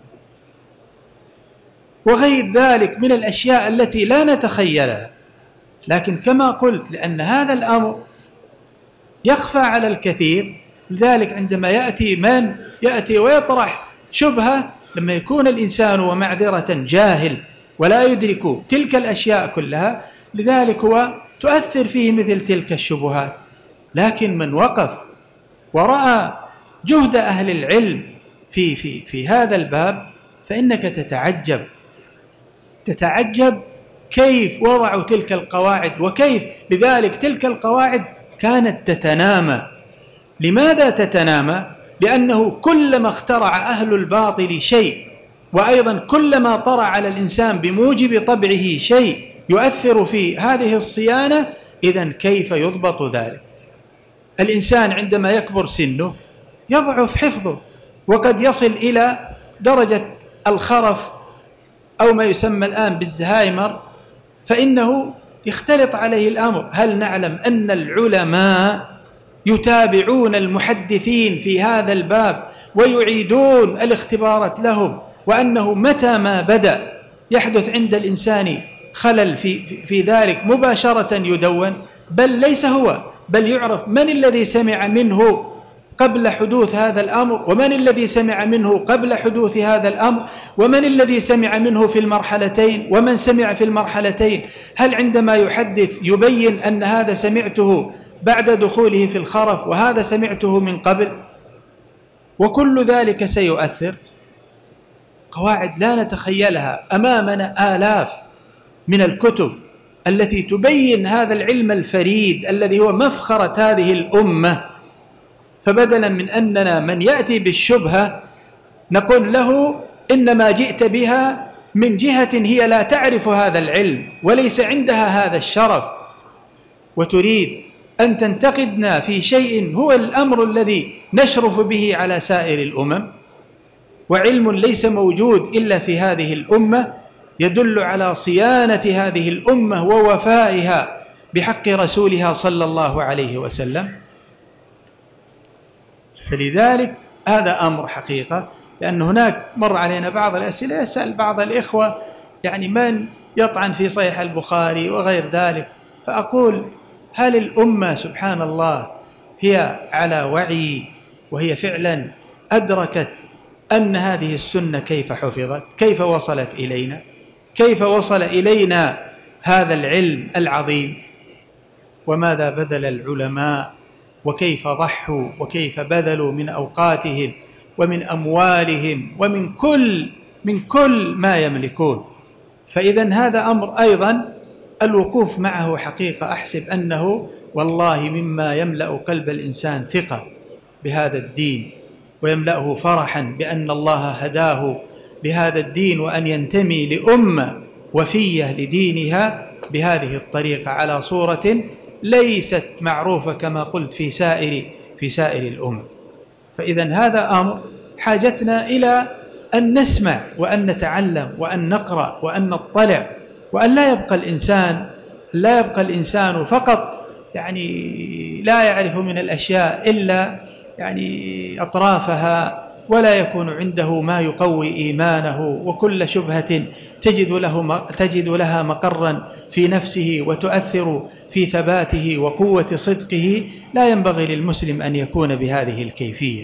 وغير ذلك من الأشياء التي لا نتخيلها. لكن كما قلت لأن هذا الأمر يخفى على الكثير، لذلك عندما يأتي من يأتي ويطرح شبهة، لما يكون الإنسان ومعذرة جاهل ولا يدرك تلك الأشياء كلها، لذلك هو تؤثر فيه مثل تلك الشبهات. لكن من وقف ورأى جهد أهل العلم في هذا الباب فإنك تتعجب كيف وضعوا تلك القواعد وكيف. لذلك تلك القواعد كانت تتنامى. لماذا تتنامى؟ لأنه كلما اخترع أهل الباطل شيء، وأيضا كلما طرأ على الإنسان بموجب طبعه شيء يؤثر في هذه الصيانة، إذن كيف يضبط ذلك؟ الإنسان عندما يكبر سنه يضعف حفظه، وقد يصل إلى درجة الخرف أو ما يسمى الآن بالزهايمر، فإنه يختلط عليه الأمر. هل نعلم أن العلماء يتابعون المحدثين في هذا الباب ويعيدون الاختبارات لهم، وأنه متى ما بدأ يحدث عند الإنسان خلل في ذلك مباشرة يدون؟ بل ليس هو، بل يعرف من الذي سمع منه قبل حدوث هذا الأمر، ومن الذي سمع منه قبل حدوث هذا الأمر، ومن الذي سمع منه في المرحلتين، ومن سمع في المرحلتين. هل عندما يحدث يبين أن هذا سمعته بعد دخوله في الخرف وهذا سمعته من قبل؟ وكل ذلك سيؤثر. قواعد لا نتخيلها. أمامنا آلاف من الكتب التي تبين هذا العلم الفريد الذي هو مفخرة هذه الأمة. فبدلا من أننا من يأتي بالشبهة نقول له إنما جئت بها من جهة هي لا تعرف هذا العلم وليس عندها هذا الشرف، وتريد أن تنتقدنا في شيء هو الأمر الذي نشرف به على سائر الأمم، وعلم ليس موجود إلا في هذه الأمة يدل على صيانة هذه الأمة ووفائها بحق رسولها صلى الله عليه وسلم. فلذلك هذا أمر حقيقة، لأن هناك مر علينا بعض الأسئلة يسأل بعض الإخوة يعني من يطعن في صحيح البخاري وغير ذلك، فأقول هل الأمة سبحان الله هي على وعي وهي فعلا أدركت أن هذه السنة كيف حفظت، كيف وصلت إلينا، كيف وصل إلينا هذا العلم العظيم، وماذا بذل العلماء وكيف ضحوا وكيف بذلوا من أوقاتهم ومن أموالهم ومن كل ما يملكون. فإذا هذا أمر أيضا الوقوف معه حقيقة أحسب أنه والله مما يملأ قلب الإنسان ثقة بهذا الدين ويملأه فرحا بأن الله هداه لهذا الدين وأن ينتمي لأمة وفية لدينها بهذه الطريقة على صورة ليست معروفة كما قلت في سائر الأمم. فإذا هذا أمر حاجتنا إلى أن نسمع وأن نتعلم وأن نقرأ وأن نطلع، وأن لا يبقى الإنسان فقط يعني لا يعرف من الأشياء إلا يعني أطرافها، ولا يكون عنده ما يقوي إيمانه، وكل شبهة تجد لها مقرا في نفسه وتؤثر في ثباته وقوة صدقه. لا ينبغي للمسلم أن يكون بهذه الكيفية،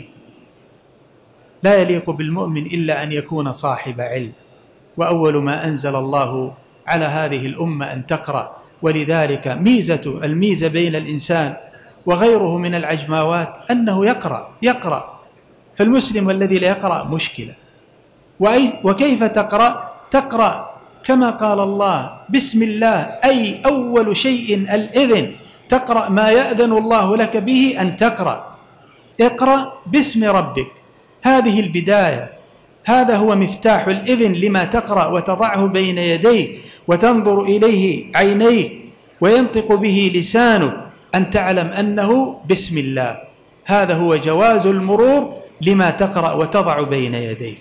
لا يليق بالمؤمن إلا أن يكون صاحب علم. وأول ما أنزل الله على هذه الأمة أن تقرأ، ولذلك الميزة بين الإنسان وغيره من العجماوات أنه يقرأ. فالمسلم الذي لا يقرأ مشكلة. وكيف تقرأ كما قال الله بسم الله، أي أول شيء الإذن، تقرأ ما يأذن الله لك به أن تقرأ. اقرأ باسم ربك، هذه البداية، هذا هو مفتاح الإذن لما تقرأ وتضعه بين يديك وتنظر إليه عينيك وينطق به لسانك، أن تعلم أنه بسم الله. هذا هو جواز المرور لما تقرأ وتضع بين يديك.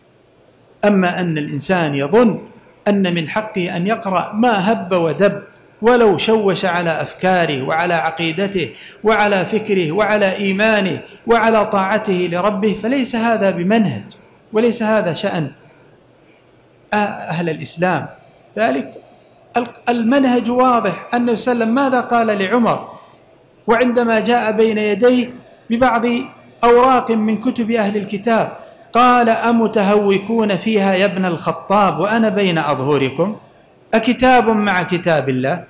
أما أن الإنسان يظن أن من حقه أن يقرأ ما هب ودب ولو شوش على أفكاره وعلى عقيدته وعلى فكره وعلى إيمانه وعلى طاعته لربه، فليس هذا بمنهج، وليس هذا شأن أهل الإسلام. ذلك المنهج واضح. النبي صلى الله عليه وسلم ماذا قال لعمر وعندما جاء بين يديه ببعض أوراق من كتب أهل الكتاب؟ قال أمتهوكون فيها يا ابن الخطاب وأنا بين أظهركم، أكتاب مع كتاب الله؟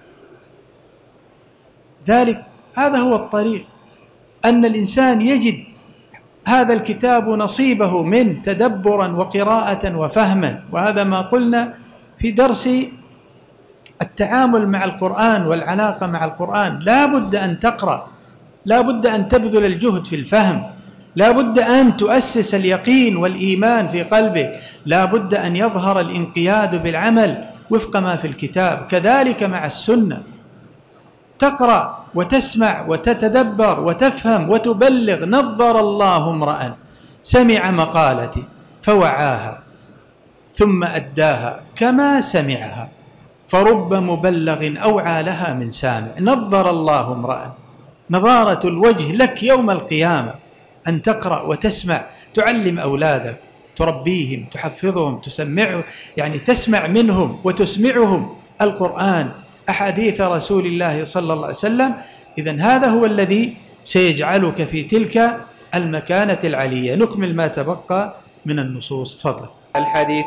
ذلك هذا هو الطريق، أن الإنسان يجد هذا الكتاب نصيبه من تدبرا وقراءة وفهما. وهذا ما قلنا في درس التعامل مع القرآن والعلاقة مع القرآن. لا بد أن تقرأ، لا بد أن تبذل الجهد في الفهم، لا بد أن تؤسس اليقين والإيمان في قلبك، لا بد أن يظهر الانقياد بالعمل وفق ما في الكتاب. كذلك مع السنة، تقرأ وتسمع وتتدبر وتفهم وتبلغ. نظر الله امرأ سمع مقالتي فوعاها ثم أداها كما سمعها، فرب مبلغ أوعى لها من سامع. نظر الله امرأ، نظارة الوجه لك يوم القيامة أن تقرأ وتسمع، تعلم أولادك، تربيهم، تحفظهم، تسمعهم، يعني تسمع منهم وتسمعهم القرآن، أحاديث رسول الله صلى الله عليه وسلم. إذن هذا هو الذي سيجعلك في تلك المكانة العلية. نكمل ما تبقى من النصوص. تفضل. الحديث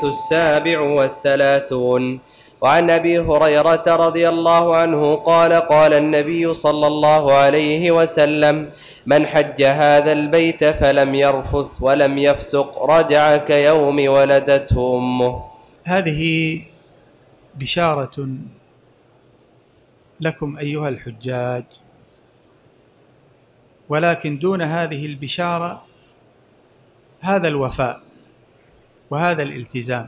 37 وعن أبي هريرة رضي الله عنه قال قال النبي صلى الله عليه وسلم: من حج هذا البيت فلم يرفث ولم يفسق رجع كيوم ولدته أمه. هذه بشارة لكم أيها الحجاج. ولكن دون هذه البشارة هذا الوفاء وهذا الالتزام،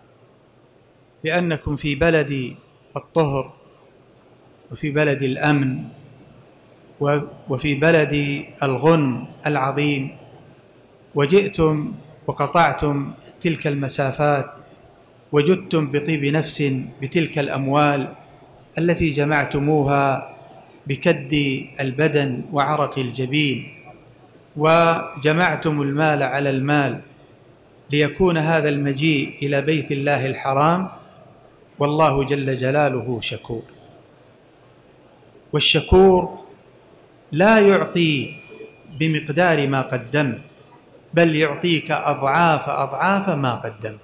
لأنكم في بلد الطهر وفي بلد الأمن وفي بلد الغنم العظيم، وجئتم وقطعتم تلك المسافات وجدتم بطيب نفس بتلك الأموال التي جمعتموها بكد البدن وعرق الجبين، وجمعتم المال على المال ليكون هذا المجيء إلى بيت الله الحرام. والله جل جلاله شكور، والشكور لا يعطي بمقدار ما قدمت، بل يعطيك أضعاف أضعاف ما قدمت.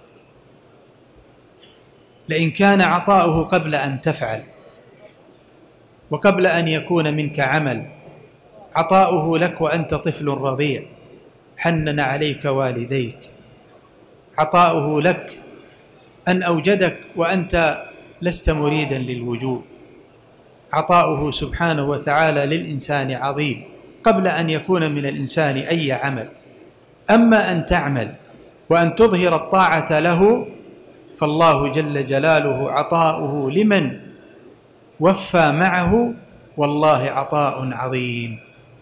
لئن كان عطاؤه قبل أن تفعل وقبل أن يكون منك عمل، عطاؤه لك وأنت طفل رضيع حنن عليك والديك، عطاؤه لك أن أوجدك وأنت لست مريدا للوجود، عطاؤه سبحانه وتعالى للإنسان عظيم قبل أن يكون من الإنسان أي عمل. أما أن تعمل وأن تظهر الطاعة له فالله جل جلاله عطاؤه لمن وفى معه والله عطاء عظيم.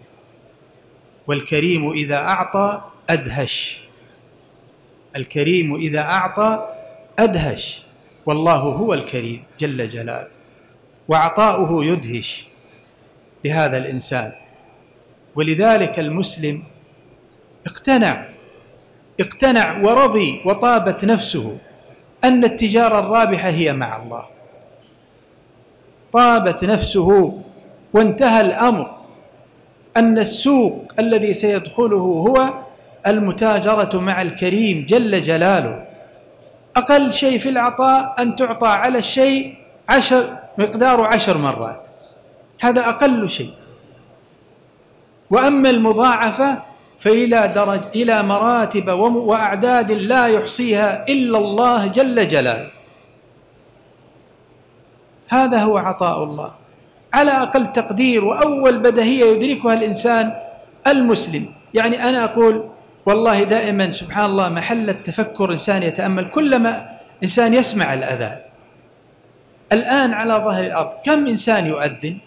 والكريم إذا أعطى أدهش، الكريم إذا أعطى أدهش، والله هو الكريم جل جلاله، وعطاؤه يدهش لهذا الإنسان. ولذلك المسلم اقتنع ورضي وطابت نفسه أن التجارة الرابحة هي مع الله، طابت نفسه وانتهى الأمر أن السوق الذي سيدخله هو المتاجرة مع الكريم جل جلاله. أقل شيء في العطاء أن تعطى على الشيء مقداره 10 مرات، هذا أقل شيء. وأما المضاعفة إلى مراتب وأعداد لا يحصيها إلا الله جل جلاله. هذا هو عطاء الله على أقل تقدير وأول بديهية يدركها الإنسان المسلم. يعني أنا أقول والله دائما سبحان الله محل التفكر إنسان يتأمل كلما إنسان يسمع الأذان. الآن على ظهر الأرض كم إنسان يؤذن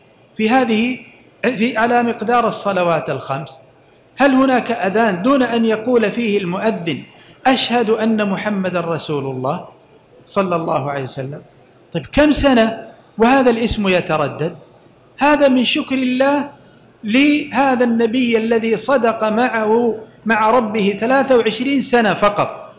على مقدار الصلوات الخمس؟ هل هناك أذان دون أن يقول فيه المؤذن أشهد أن محمد رسول الله صلى الله عليه وسلم؟ طيب كم سنة وهذا الاسم يتردد؟ هذا من شكر الله لهذا النبي الذي صدق مع ربه 23 سنة فقط،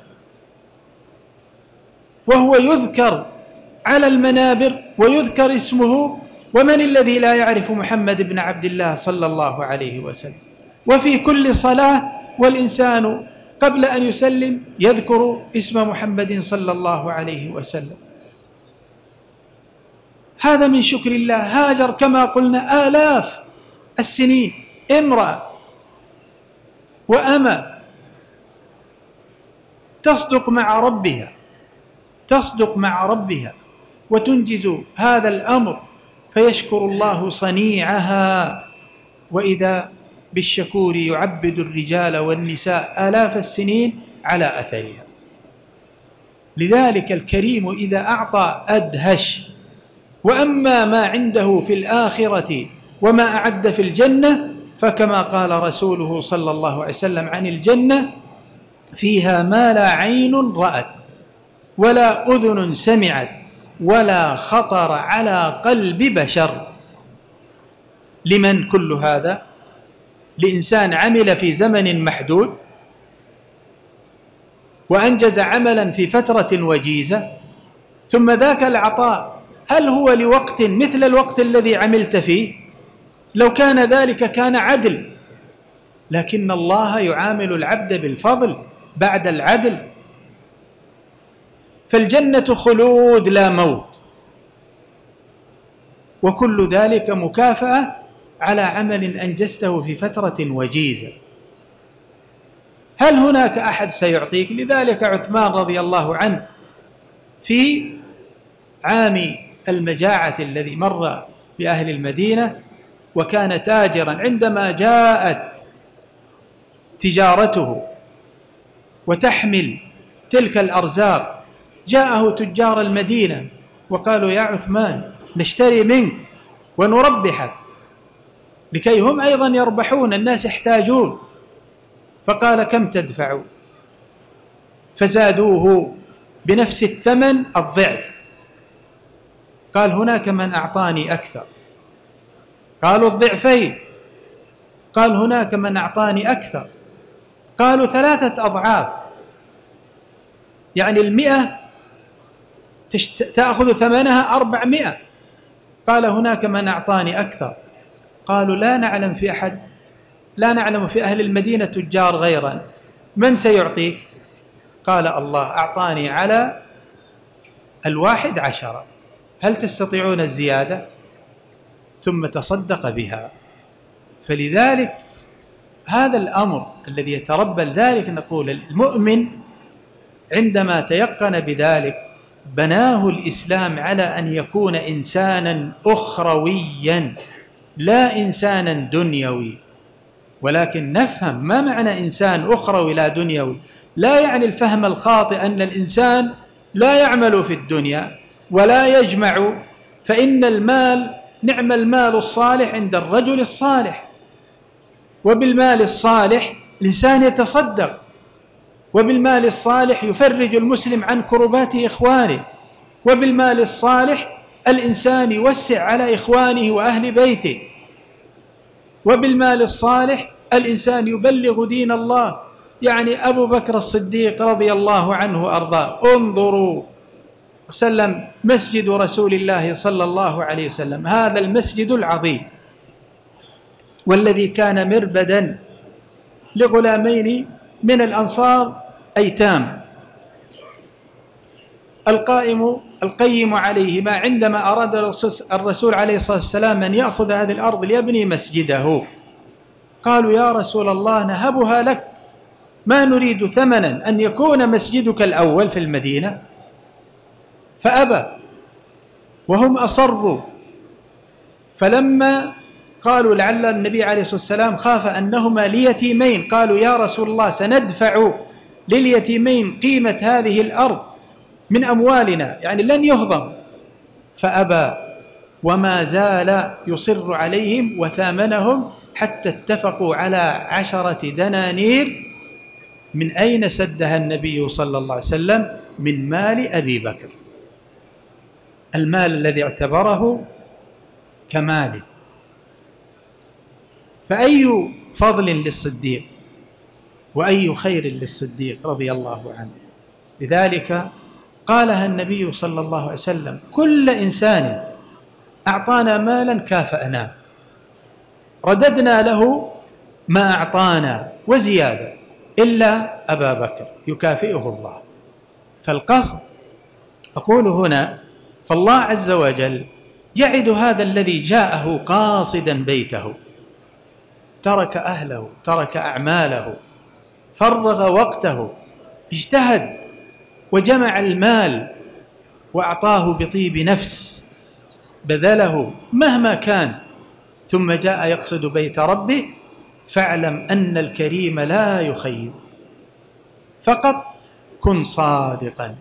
وهو يذكر على المنابر ويذكر اسمه. ومن الذي لا يعرف محمد بن عبد الله صلى الله عليه وسلم؟ وفي كل صلاة والإنسان قبل أن يسلم يذكر اسم محمد صلى الله عليه وسلم. هذا من شكر الله. هاجر كما قلنا آلاف السنين، امرأة وأمة تصدق مع ربها وتنجز هذا الأمر، فيشكر الله صنيعها. وإذا بالشكور يعبد الرجال والنساء آلاف السنين على أثرها. لذلك الكريم إذا أعطى أدهش. وأما ما عنده في الآخرة وما أعد في الجنة فكما قال رسوله صلى الله عليه وسلم عن الجنة: فيها ما لا عين رأت ولا أذن سمعت ولا خطر على قلب بشر. لمن كل هذا؟ لإنسان عمل في زمن محدود وأنجز عملا في فترة وجيزة، ثم ذاك العطاء هل هو لوقت مثل الوقت الذي عملت فيه؟ لو كان ذلك كان عدل، لكن الله يعامل العبد بالفضل بعد العدل. فالجنة خلود لا موت، وكل ذلك مكافأة على عمل أنجزته في فترة وجيزة. هل هناك أحد سيعطيك؟ لذلك عثمان رضي الله عنه في عام المجاعة الذي مر بأهل المدينة، وكان تاجرا. عندما جاءت تجارته وتحمل تلك الأرزاق جاءه تجار المدينة وقالوا: يا عثمان، نشتري منك ونربحك لكي هم أيضا يربحون، الناس يحتاجون. فقال: كم تدفع؟ فزادوه بنفس الثمن الضعف. قال: هناك من أعطاني أكثر. قالوا: الضعفين. قال: هناك من أعطاني أكثر. قالوا: 3 أضعاف، يعني 100 تأخذ ثمنها 400. قال: هناك من أعطاني أكثر. قالوا: لا نعلم في أهل المدينة تجار غيرا، من سيعطيك؟ قال: الله أعطاني على 11، هل تستطيعون الزيادة؟ ثم تصدق بها. فلذلك هذا الأمر الذي يتربى، لذلك نقول المؤمن عندما تيقن بذلك بناه الإسلام على أن يكون إنسانا أخرويا لا إنسانا دنيوي. ولكن نفهم ما معنى إنسان أخروي لا دنيوي. لا يعني الفهم الخاطئ أن الإنسان لا يعمل في الدنيا ولا يجمع، فإن المال نعم المال الصالح عند الرجل الصالح، وبالمال الصالح الإنسان يتصدق، وبالمال الصالح يفرج المسلم عن كربات إخوانه، وبالمال الصالح الإنسان يوسع على إخوانه وأهل بيته، وبالمال الصالح الإنسان يبلغ دين الله. يعني أبو بكر الصديق رضي الله عنه وأرضاه، انظروا وسلم مسجد رسول الله صلى الله عليه وسلم، هذا المسجد العظيم والذي كان مربدا لغلامين من الأنصار أيتام، القيم عليهما عندما أراد الرسول عليه الصلاة والسلام أن يأخذ هذه الأرض ليبني مسجده، قالوا: يا رسول الله نهبها لك، ما نريد ثمنا أن يكون مسجدك الأول في المدينة. فأبى وهم أصروا. فلما قالوا لعل النبي عليه الصلاة والسلام خاف أنهما ليتيمين، قالوا: يا رسول الله سندفع لليتيمين قيمة هذه الأرض من أموالنا، يعني لن يهضم. فأبى وما زال يصر عليهم وثامنهم حتى اتفقوا على 10 دنانير. من أين سدها النبي صلى الله عليه وسلم؟ من مال أبي بكر، المال الذي اعتبره كماله. فأي فضل للصديق وأي خير للصديق رضي الله عنه. لذلك قالها النبي صلى الله عليه وسلم: كل إنسان أعطانا مالا كافأناه، رددنا له ما أعطانا وزيادة، إلا أبا بكر يكافئه الله. فالقصد أقول هنا، فالله عز وجل يعد هذا الذي جاءه قاصدا بيته، ترك أهله، ترك أعماله، فرغ وقته، اجتهد وجمع المال وأعطاه بطيب نفس، بذله مهما كان، ثم جاء يقصد بيت ربه. فاعلم أن الكريم لا يخيب، فقط كن صادقا،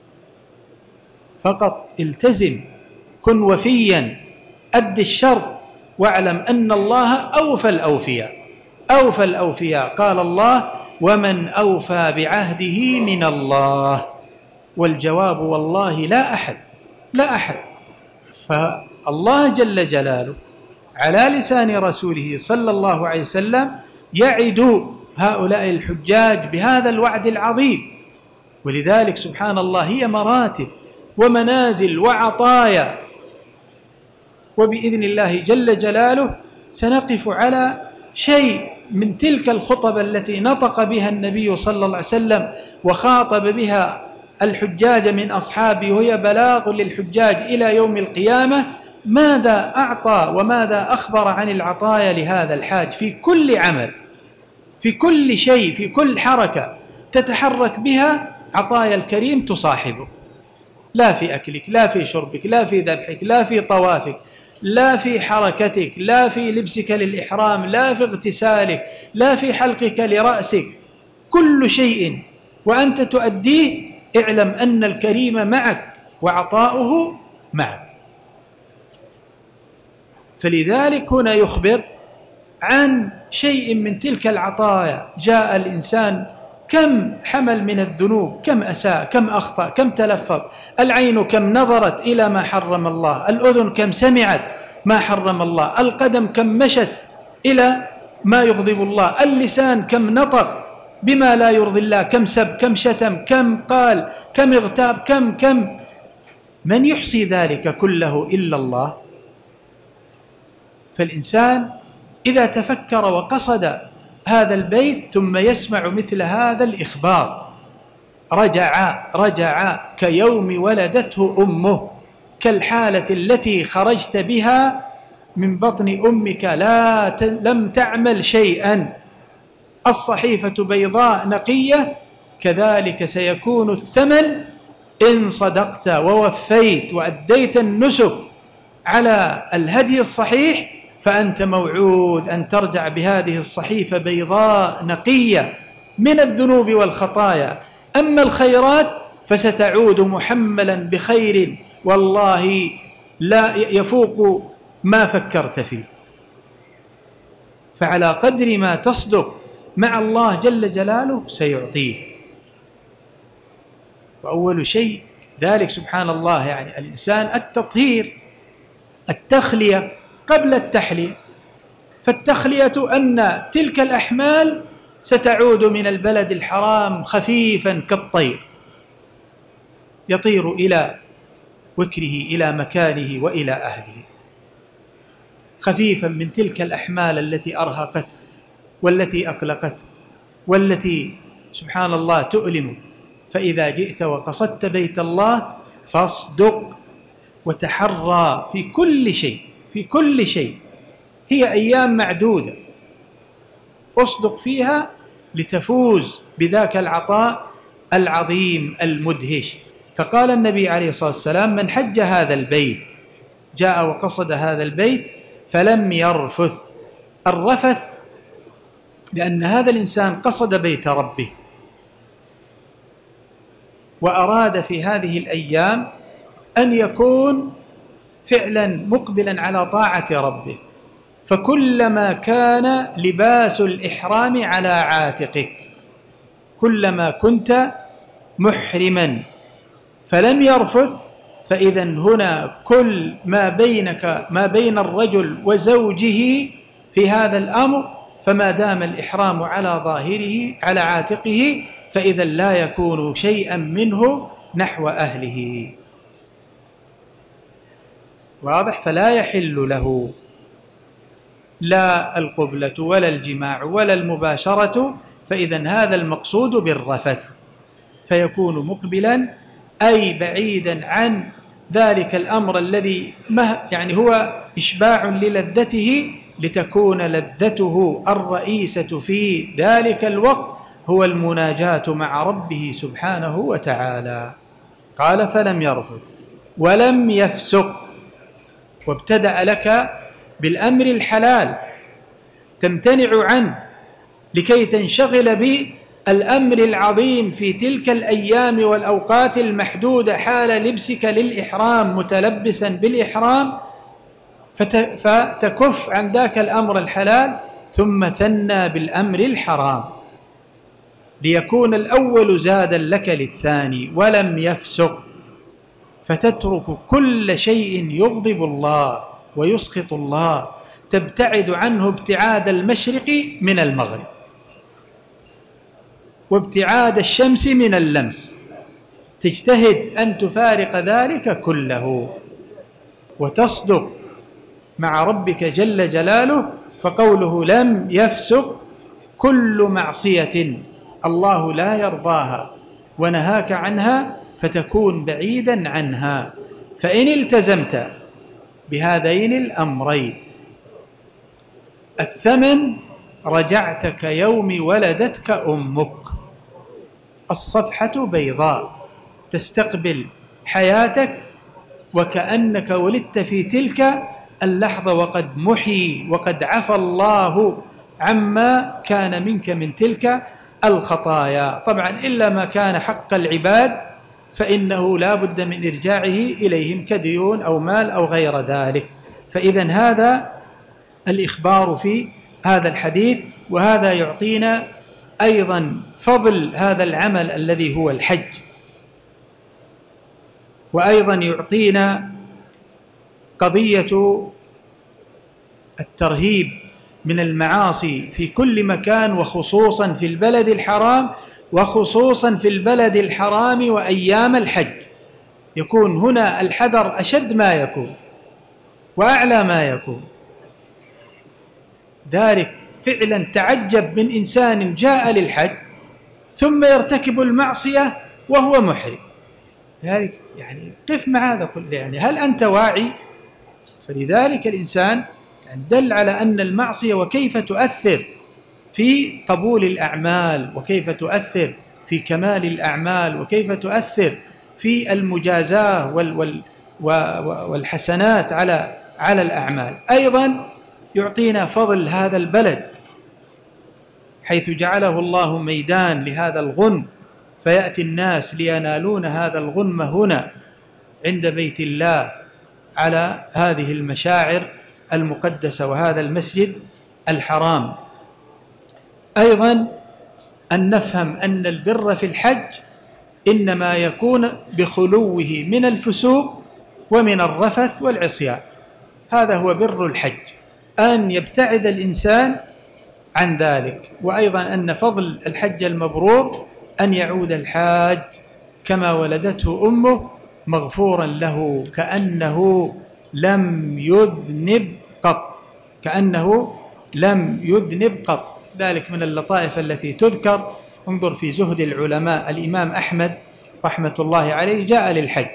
فقط التزم، كن وفيا، أد الشرط، واعلم أن الله أوفى الأوفياء. أوفى الأوفياء، قال الله: ومن أوفى بعهده من الله. والجواب والله لا أحد، لا أحد. فالله جل جلاله على لسان رسوله صلى الله عليه وسلم يعد هؤلاء الحجاج بهذا الوعد العظيم. ولذلك سبحان الله هي مراتب ومنازل وعطايا. وبإذن الله جل جلاله سنقف على شيء من تلك الخطب التي نطق بها النبي صلى الله عليه وسلم وخاطب بها الحجاج من أصحابه، وهي بلاغ للحجاج إلى يوم القيامة. ماذا أعطى وماذا أخبر عن العطايا لهذا الحاج في كل عمل، في كل شيء، في كل حركة تتحرك بها عطايا الكريم تصاحبك، لا في أكلك، لا في شربك، لا في ذبحك، لا في طوافك، لا في حركتك، لا في لبسك للإحرام، لا في اغتسالك، لا في حلقك لرأسك، كل شيء وأنت تؤديه اعلم أن الكريم معك وعطاؤه معك. فلذلك هنا يخبر عن شيء من تلك العطايا. جاء الإنسان كم حمل من الذنوب، كم أساء، كم أخطأ، كم تلفظ، العين كم نظرت إلى ما حرم الله، الأذن كم سمعت ما حرم الله، القدم كم مشت إلى ما يغضب الله، اللسان كم نطق بما لا يرضي الله، كم سب، كم شتم، كم قال، كم اغتاب، كم. من يحصي ذلك كله إلا الله؟ فالإنسان إذا تفكر وقصد هذا البيت ثم يسمع مثل هذا الإخبار، رجع كيوم ولدته أمه، كالحالة التي خرجت بها من بطن أمك لم تعمل شيئا، الصحيفة بيضاء نقية. كذلك سيكون الثمن إن صدقت ووفيت وأديت النسك على الهدي الصحيح، فأنت موعود أن ترجع بهذه الصحيفة بيضاء نقية من الذنوب والخطايا. أما الخيرات فستعود محملا بخير والله لا يفوق ما فكرت فيه. فعلى قدر ما تصدق مع الله جل جلاله سيعطيك. وأول شيء ذلك سبحان الله، يعني الإنسان التطهير، التخلية قبل التحلية. فالتخلية أن تلك الأحمال ستعود من البلد الحرام خفيفا كالطير، يطير إلى وكره، إلى مكانه وإلى أهله، خفيفا من تلك الأحمال التي أرهقته والتي أقلقته والتي سبحان الله تؤلمه. فإذا جئت وقصدت بيت الله فاصدق وتحرى في كل شيء. هي أيام معدودة، أصدق فيها لتفوز بذاك العطاء العظيم المدهش. فقال النبي عليه الصلاة والسلام: من حج هذا البيت، جاء وقصد هذا البيت فلم يرفث. الرفث لأن هذا الإنسان قصد بيت ربه وأراد في هذه الأيام أن يكون فعلا مقبلا على طاعة ربه، فكلما كان لباس الإحرام على عاتقك، كلما كنت محرما فلم يرفث، فإذا هنا كل ما بين الرجل وزوجه في هذا الأمر، فما دام الإحرام على ظاهره على عاتقه فإذا لا يكون شيئا منه نحو أهله. واضح؟ فلا يحل له لا القبلة ولا الجماع ولا المباشرة، فإذا هذا المقصود بالرفث، فيكون مقبلا أي بعيدا عن ذلك الأمر الذي يعني هو إشباع للذته، لتكون لذته الرئيسة في ذلك الوقت هو المناجاة مع ربه سبحانه وتعالى. قال: فلم يرفث ولم يفسق. وابتدأ لك بالأمر الحلال تمتنع عنه لكي تنشغل بالأمر العظيم في تلك الأيام والأوقات المحدودة حال لبسك للإحرام متلبسا بالإحرام، فتكف عن ذاك الأمر الحلال ثم ثنى بالأمر الحرام ليكون الأول زادا لك للثاني. ولم يفسق، فتترك كل شيء يغضب الله ويسخط الله، تبتعد عنه ابتعاد المشرق من المغرب وابتعاد الشمس من اللمس، تجتهد أن تفارق ذلك كله وتصدق مع ربك جل جلاله. فقوله لم يفسق كل معصية الله لا يرضاها ونهاك عنها فتكون بعيدا عنها. فإن التزمت بهذين الأمرين الثمن رجعت كيوم ولدتك أمك، الصفحة بيضاء تستقبل حياتك وكأنك ولدت في تلك اللحظة وقد محي وقد عفى الله عما كان منك من تلك الخطايا. طبعا إلا ما كان حق العباد فإنه لا بد من إرجاعه إليهم كديون أو مال أو غير ذلك. فإذن هذا الإخبار في هذا الحديث، وهذا يعطينا أيضا فضل هذا العمل الذي هو الحج، وأيضا يعطينا قضية الترهيب من المعاصي في كل مكان، وخصوصا في البلد الحرام، وخصوصا في البلد الحرام وأيام الحج يكون هنا الحذر أشد ما يكون وأعلى ما يكون. ذلك فعلا تعجب من إنسان جاء للحج ثم يرتكب المعصية وهو محرم. ذلك يعني قف مع هذا كله، يعني هل أنت واعي؟ فلذلك الإنسان يعني دل على أن المعصية وكيف تؤثر في قبول الأعمال، وكيف تؤثر في كمال الأعمال، وكيف تؤثر في المجازاة والحسنات على الأعمال. أيضا يعطينا فضل هذا البلد حيث جعله الله ميدان لهذا الغنم، فيأتي الناس لينالون هذا الغنم هنا عند بيت الله على هذه المشاعر المقدسة وهذا المسجد الحرام. أيضا أن نفهم أن البر في الحج إنما يكون بخلوه من الفسوق ومن الرفث والعصيان. هذا هو بر الحج، أن يبتعد الإنسان عن ذلك. وأيضا أن فضل الحج المبرور أن يعود الحاج كما ولدته أمه مغفورا له كأنه لم يذنب قط، كأنه لم يذنب قط. ذلك من اللطائف التي تذكر. انظر في زهد العلماء، الإمام أحمد رحمة الله عليه جاء للحج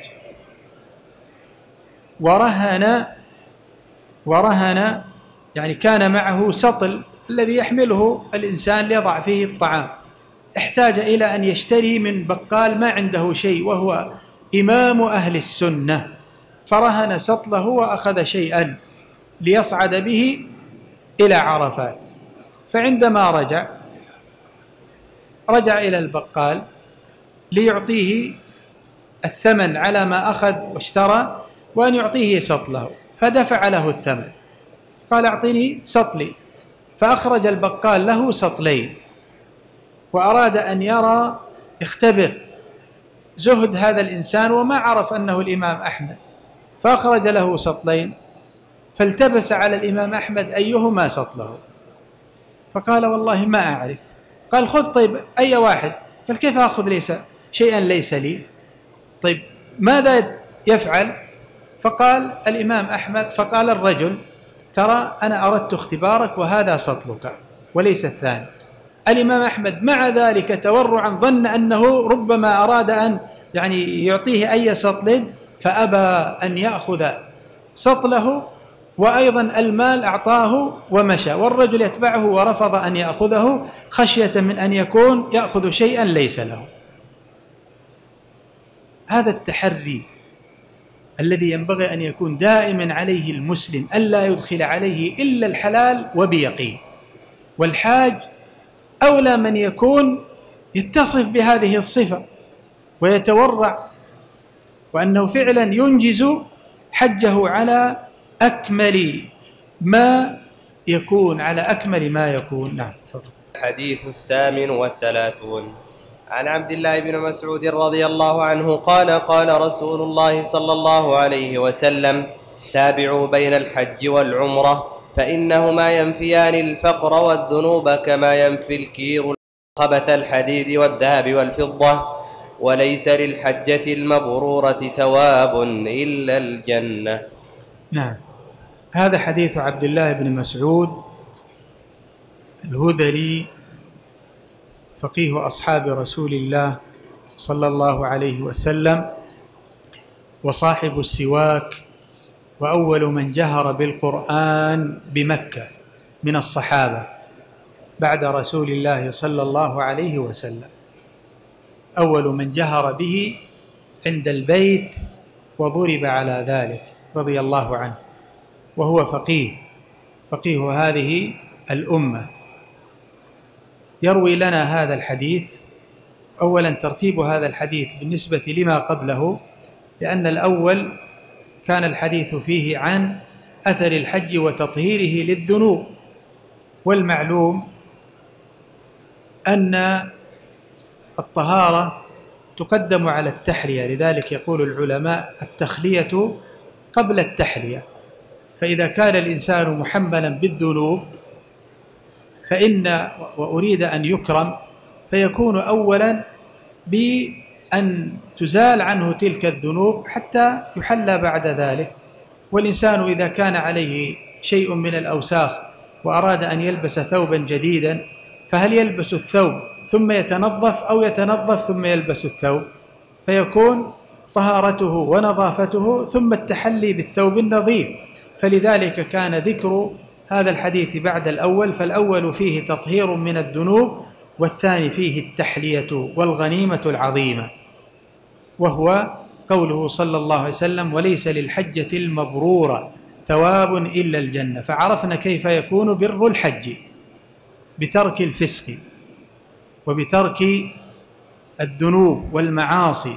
ورهن يعني كان معه سطل الذي يحمله الإنسان ليضع فيه الطعام، احتاج إلى أن يشتري من بقال ما عنده شيء وهو إمام أهل السنة، فرهن سطله وأخذ شيئا ليصعد به إلى عرفات. فعندما رجع إلى البقال ليعطيه الثمن على ما أخذ واشترى، وأن يعطيه سطله، فدفع له الثمن، قال أعطني سطلي، فأخرج البقال له سطلين، وأراد أن يختبر زهد هذا الإنسان وما عرف أنه الإمام أحمد، فأخرج له سطلين، فالتبس على الإمام أحمد أيهما سطله، فقال والله ما أعرف. قال خذ، طيب أي واحد؟ قال كيف أخذ شيئا ليس لي؟ طيب ماذا يفعل؟ فقال الإمام أحمد، فقال الرجل ترى أنا أردت اختبارك وهذا سطلك وليس الثاني. الإمام أحمد مع ذلك تورعا ظن أنه ربما أراد أن يعني يعطيه أي سطل، فأبى أن يأخذ سطله، وأيضا المال أعطاه ومشى، والرجل يتبعه ورفض أن يأخذه خشية من أن يكون يأخذ شيئا ليس له. هذا التحري الذي ينبغي أن يكون دائما عليه المسلم، ألا يدخل عليه إلا الحلال وبيقين. والحاج أولى من يكون يتصف بهذه الصفة ويتورع، وأنه فعلا ينجز حجه على أكمل ما يكون، على أكمل ما يكون. نعم. الحديث 38 عن عبد الله بن مسعود رضي الله عنه قال قال رسول الله صلى الله عليه وسلم: تابعوا بين الحج والعمرة فإنهما ينفيان الفقر والذنوب كما ينفي الكير خبث الحديد والذهب والفضة، وليس للحجة المبرورة ثواب إلا الجنة. نعم. هذا حديث عبد الله بن مسعود الهذلي فقيه أصحاب رسول الله صلى الله عليه وسلم، وصاحب السواك، وأول من جهر بالقرآن بمكة من الصحابة بعد رسول الله صلى الله عليه وسلم، أول من جهر به عند البيت وضرب على ذلك رضي الله عنه. وهو فقيه هذه الأمة. يروي لنا هذا الحديث. أولا ترتيب هذا الحديث بالنسبة لما قبله، لأن الأول كان الحديث فيه عن أثر الحج وتطهيره للذنوب، والمعلوم أن الطهارة تقدم على التحلية، لذلك يقول العلماء التخلية قبل التحلية. فإذا كان الإنسان محملا بالذنوب وأريد أن يكرم، فيكون أولا بأن تزال عنه تلك الذنوب حتى يحلى بعد ذلك. والإنسان إذا كان عليه شيء من الأوساخ وأراد أن يلبس ثوبا جديدا، فهل يلبس الثوب ثم يتنظف أو يتنظف ثم يلبس الثوب؟ فيكون طهارته ونظافته ثم التحلي بالثوب النظيف. فلذلك كان ذكر هذا الحديث بعد الأول، فالأول فيه تطهير من الذنوب، والثاني فيه التحلية والغنيمة العظيمة، وهو قوله صلى الله عليه وسلم: وليس للحجة المبرورة ثواب إلا الجنة. فعرفنا كيف يكون بر الحج: بترك الفسق وبترك الذنوب والمعاصي.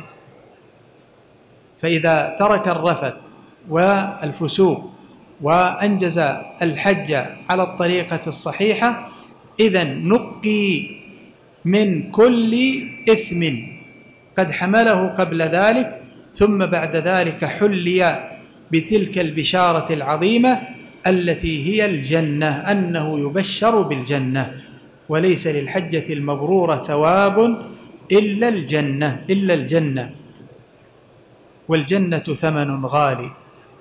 فإذا ترك الرفث والفسوق وأنجز الحج على الطريقة الصحيحة، إذن نقي من كل إثم قد حمله قبل ذلك، ثم بعد ذلك حلي بتلك البشارة العظيمة التي هي الجنة، أنه يبشر بالجنة: وليس للحجة المبرورة ثواب إلا الجنة. والجنة ثمن غالي،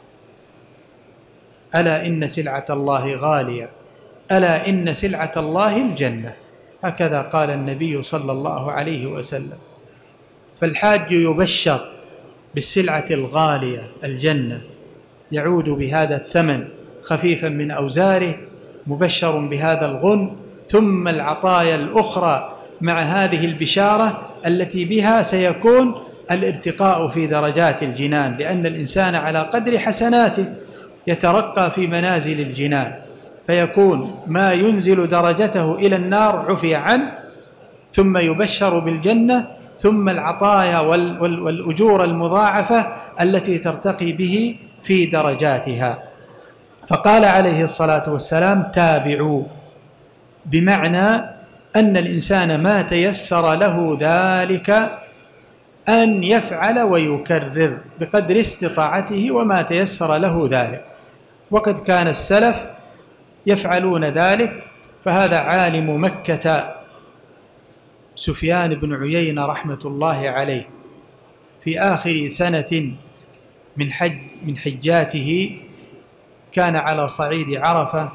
ألا إن سلعة الله غالية، ألا إن سلعة الله الجنة. هكذا قال النبي صلى الله عليه وسلم. فالحاج يبشر بالسلعة الغالية الجنة، يعود بهذا الثمن خفيفا من أوزاره، مبشر بهذا الغنم، ثم العطايا الأخرى مع هذه البشارة التي بها سيكون الارتقاء في درجات الجنان، لأن الإنسان على قدر حسناته يترقى في منازل الجنان، فيكون ما ينزل درجته إلى النار عفي عنه، ثم يبشر بالجنة، ثم العطايا والأجور المضاعفة التي ترتقي به في درجاتها. فقال عليه الصلاة والسلام: تابعوا، بمعنى أن الإنسان ما تيسر له ذلك أن يفعل ويكرر بقدر استطاعته وما تيسر له ذلك. وقد كان السلف يفعلون ذلك، فهذا عالم مكة سفيان بن عيينة رحمة الله عليه في آخر سنة من حجاته كان على صعيد عرفة،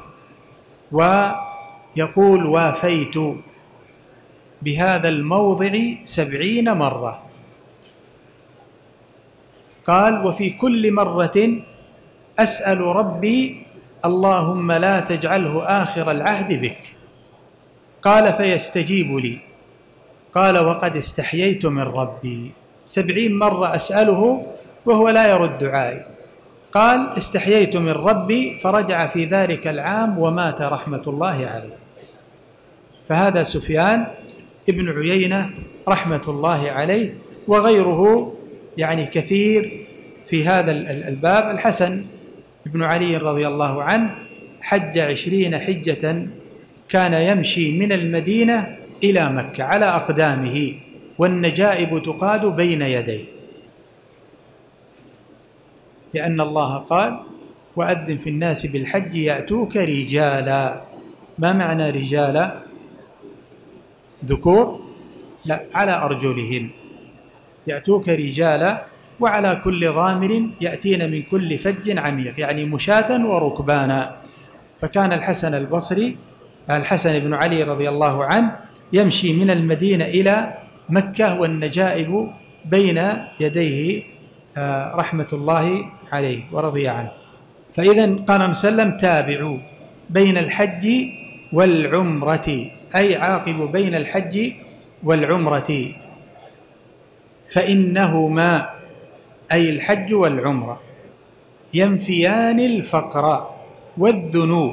ويقول: وافيت بهذا الموضع 70 مرة. قال: وفي كل مرة أسأل ربي: اللهم لا تجعله آخر العهد بك. قال: فيستجيب لي. قال: وقد استحييت من ربي. 70 مرة أسأله وهو لا يرد دعائي. قال: استحييت من ربي، فرجع في ذلك العام ومات رحمة الله عليه. فهذا سفيان ابن عيينة رحمة الله عليه، وغيره يعني كثير في هذا الباب. الحسن ابن علي رضي الله عنه حج 20 حجة، كان يمشي من المدينة إلى مكة على أقدامه، والنجائب تقاد بين يديه، لأن الله قال: وأذن في الناس بالحج يأتوك رجالا. ما معنى رجالا؟ ذكور؟ لا، على أرجلهم يأتوك رجالا، وعلى كل ضامر يأتين من كل فج عميق، يعني مشاة وركبانا. فكان الحسن بن علي رضي الله عنه يمشي من المدينة إلى مكة والنجائب بين يديه رحمة الله عليه ورضي عنه. فإذن قال النبي صلى الله عليه وسلم: تابعوا بين الحج والعمرة، أي عاقبوا بين الحج والعمرة، فإنهما أي الحج والعمرة ينفيان الفقر. والذنوب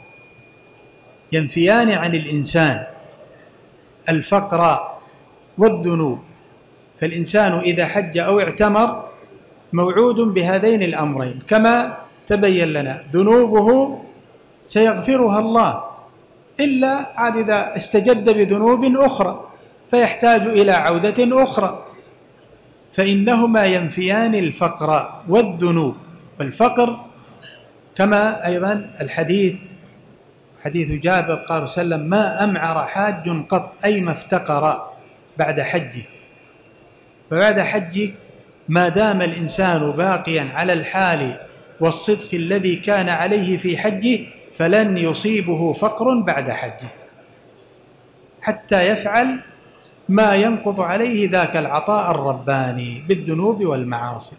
ينفيان عن الإنسان الفقر والذنوب. فالإنسان إذا حج أو اعتمر موعود بهذين الأمرين كما تبين لنا. ذنوبه سيغفرها الله إلا عاد إذا استجد بذنوب أخرى فيحتاج إلى عودة أخرى، فإنهما ينفيان الفقر والذنوب. والفقر كما أيضا حديث جابر قال صلى الله عليه وسلم: ما أمعر حاج قط، أي ما افتقر بعد حجه. فبعد حجك ما دام الإنسان باقيا على الحال والصدق الذي كان عليه في حجه فلن يصيبه فقر بعد حجه حتى يفعل ما ينقض عليه ذاك العطاء الرباني بالذنوب والمعاصي.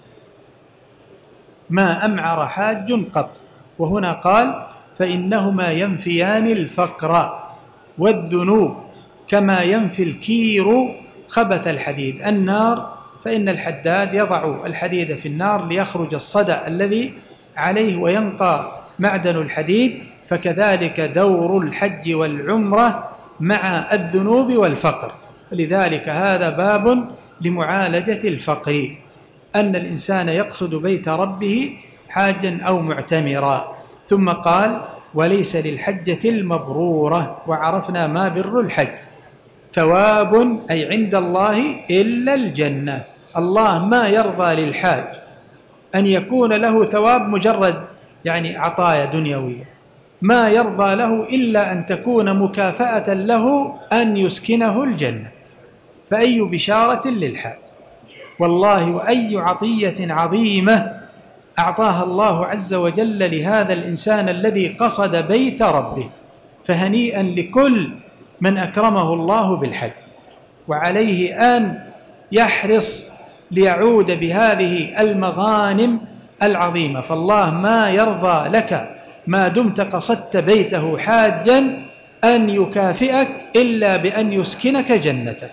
ما أمعر حاج قط، وهنا قال: فإنهما ينفيان الفقر والذنوب كما ينفي الكير خبث الحديد. النار، فإن الحداد يضع الحديد في النار ليخرج الصدأ الذي عليه وينقى معدن الحديد، فكذلك دور الحج والعمرة مع الذنوب والفقر. لذلك هذا باب لمعالجة الفقر، أن الإنسان يقصد بيت ربه حاجا أو معتمرا. ثم قال: وليس للحجة المبرورة، وعرفنا ما بر الحج، ثواب أي عند الله إلا الجنة. الله ما يرضى للحاج أن يكون له ثواب مجرد عطايا دنيوية، ما يرضى له إلا أن تكون مكافأة له أن يسكنه الجنة. فأي بشارة للحاج والله، وأي عطية عظيمة أعطاها الله عز وجل لهذا الإنسان الذي قصد بيت ربه. فهنيئا لكل من أكرمه الله بالحج، وعليه أن يحرص ليعود بهذه المغانم العظيمة. فالله ما يرضى لك ما دمت قصدت بيته حاجا أن يكافئك إلا بأن يسكنك جنته.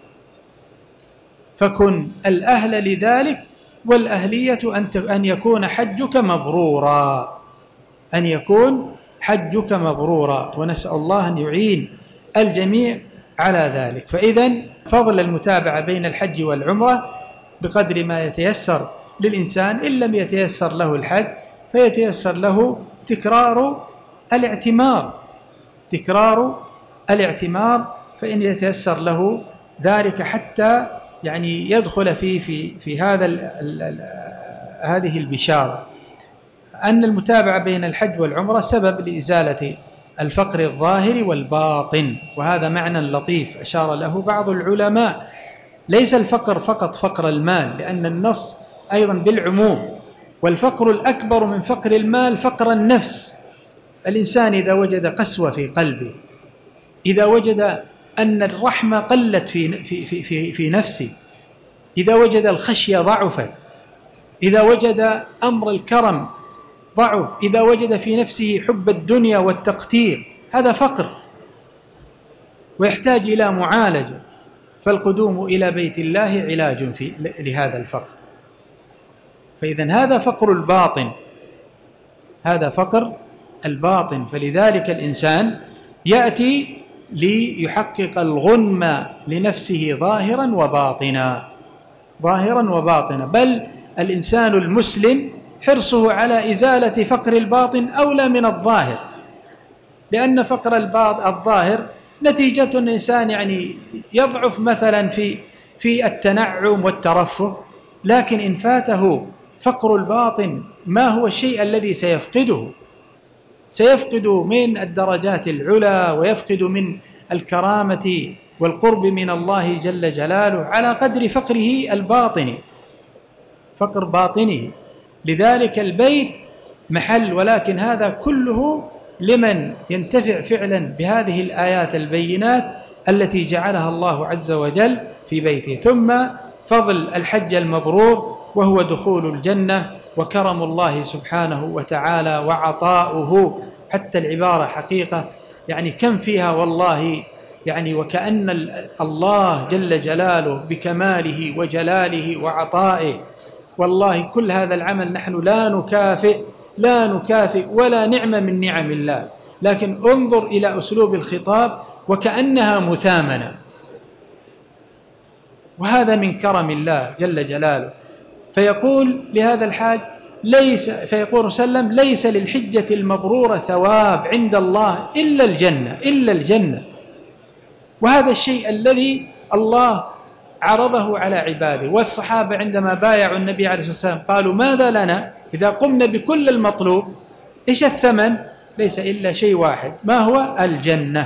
فكن الأهل لذلك، والأهلية أن يكون حجك مبرورا، أن يكون حجك مبرورا، ونسأل الله أن يعين الجميع على ذلك. فإذن فضل المتابعة بين الحج والعمرة بقدر ما يتيسر للإنسان. إن لم يتيسر له الحج فيتيسر له تكرار الاعتمار، فإن يتيسر له ذلك حتى يدخل في هذه البشارة أن المتابعة بين الحج والعمرة سبب لإزالة الفقر الظاهر والباطن. وهذا معنى لطيف أشار له بعض العلماء: ليس الفقر فقط فقر المال، لأن النص أيضا بالعموم، والفقر الأكبر من فقر المال فقر النفس. الإنسان إذا وجد قسوة في قلبه، إذا وجد أن الرحمة قلت في نفسه، إذا وجد الخشية ضعفت، إذا وجد أمر الكرم ضعف، إذا وجد في نفسه حب الدنيا والتقتير، هذا فقر ويحتاج إلى معالجة. فالقدوم إلى بيت الله علاج لهذا الفقر. فإذن هذا فقر الباطن، فلذلك الإنسان يأتي ليحقق الغنم لنفسه ظاهرا وباطنا. بل الإنسان المسلم حرصه على إزالة فقر الباطن أولى من الظاهر، لأن فقر الظاهر نتيجة الإنسان يضعف مثلا في التنعم والترفه، لكن إن فاته فقر الباطن ما هو الشيء الذي سيفقد من الدرجات العلى، ويفقد من الكرامة والقرب من الله جل جلاله على قدر فقره الباطني، فقر باطنه. لذلك البيت محل، ولكن هذا كله لمن ينتفع فعلا بهذه الآيات البينات التي جعلها الله عز وجل في بيته. ثم فضل الحج المبرور، وهو دخول الجنة وكرم الله سبحانه وتعالى وعطاؤه. حتى العبارة حقيقة كم فيها والله وكأن الله جل جلاله بكماله وجلاله وعطائه، والله كل هذا العمل نحن لا نكافئ لا نكافئ ولا نعمة من نعم الله، لكن انظر إلى أسلوب الخطاب وكأنها مثامنة، وهذا من كرم الله جل جلاله. فيقول لهذا الحاج فيقول وسلم: ليس للحجة المبرورة ثواب عند الله إلا الجنة. وهذا الشيء الذي الله عرضه على عباده. والصحابة عندما بايعوا النبي عليه الصلاة والسلام قالوا: ماذا لنا إذا قمنا بكل المطلوب؟ إيش الثمن؟ ليس إلا شيء واحد، ما هو؟ الجنة.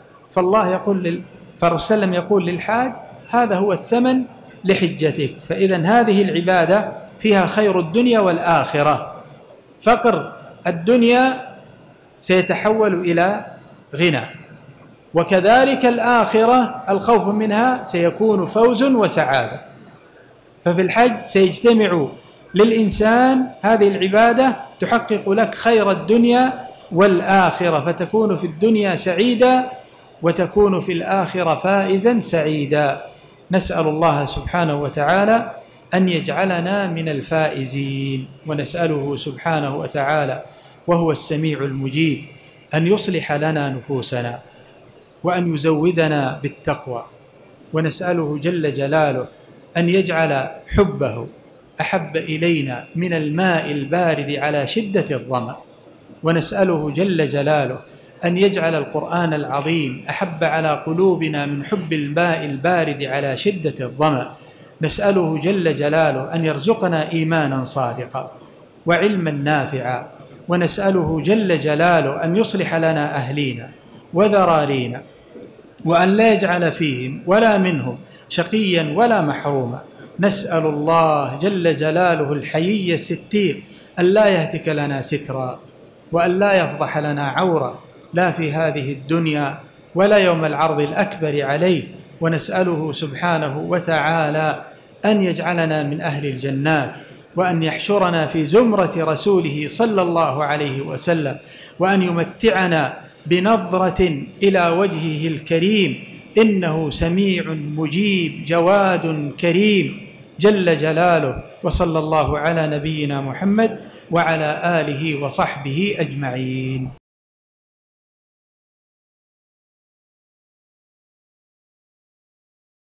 فالرسول يقول للحاج: هذا هو الثمن لحجتك. فإذا هذه العبادة فيها خير الدنيا والآخرة. فقر الدنيا سيتحول إلى غنى، وكذلك الآخرة الخوف منها سيكون فوز وسعادة. ففي الحج سيجتمع للإنسان هذه العبادة تحقق لك خير الدنيا والآخرة، فتكون في الدنيا سعيدا وتكون في الآخرة فائزا سعيدا. نسأل الله سبحانه وتعالى أن يجعلنا من الفائزين، ونسأله سبحانه وتعالى وهو السميع المجيب أن يصلح لنا نفوسنا وأن يزودنا بالتقوى، ونسأله جل جلاله أن يجعل حبه أحب إلينا من الماء البارد على شدة الظمأ، ونسأله جل جلاله أن يجعل القرآن العظيم أحب على قلوبنا من حب الماء البارد على شدة الظمأ. نسأله جل جلاله أن يرزقنا إيمانا صادقا وعلما نافعا، ونسأله جل جلاله أن يصلح لنا أهلينا وذرارينا، وأن لا يجعل فيهم ولا منهم شقيا ولا محروما. نسأل الله جل جلاله الحيي الستير أن لا يهتك لنا سترا، وأن لا يفضح لنا عورا، لا في هذه الدنيا ولا يوم العرض الأكبر عليه. ونسأله سبحانه وتعالى أن يجعلنا من أهل الجنات، وأن يحشرنا في زمرة رسوله صلى الله عليه وسلم، وأن يمتعنا بنظرة إلى وجهه الكريم، إنه سميع مجيب جواد كريم جل جلاله. وصلى الله على نبينا محمد وعلى آله وصحبه أجمعين.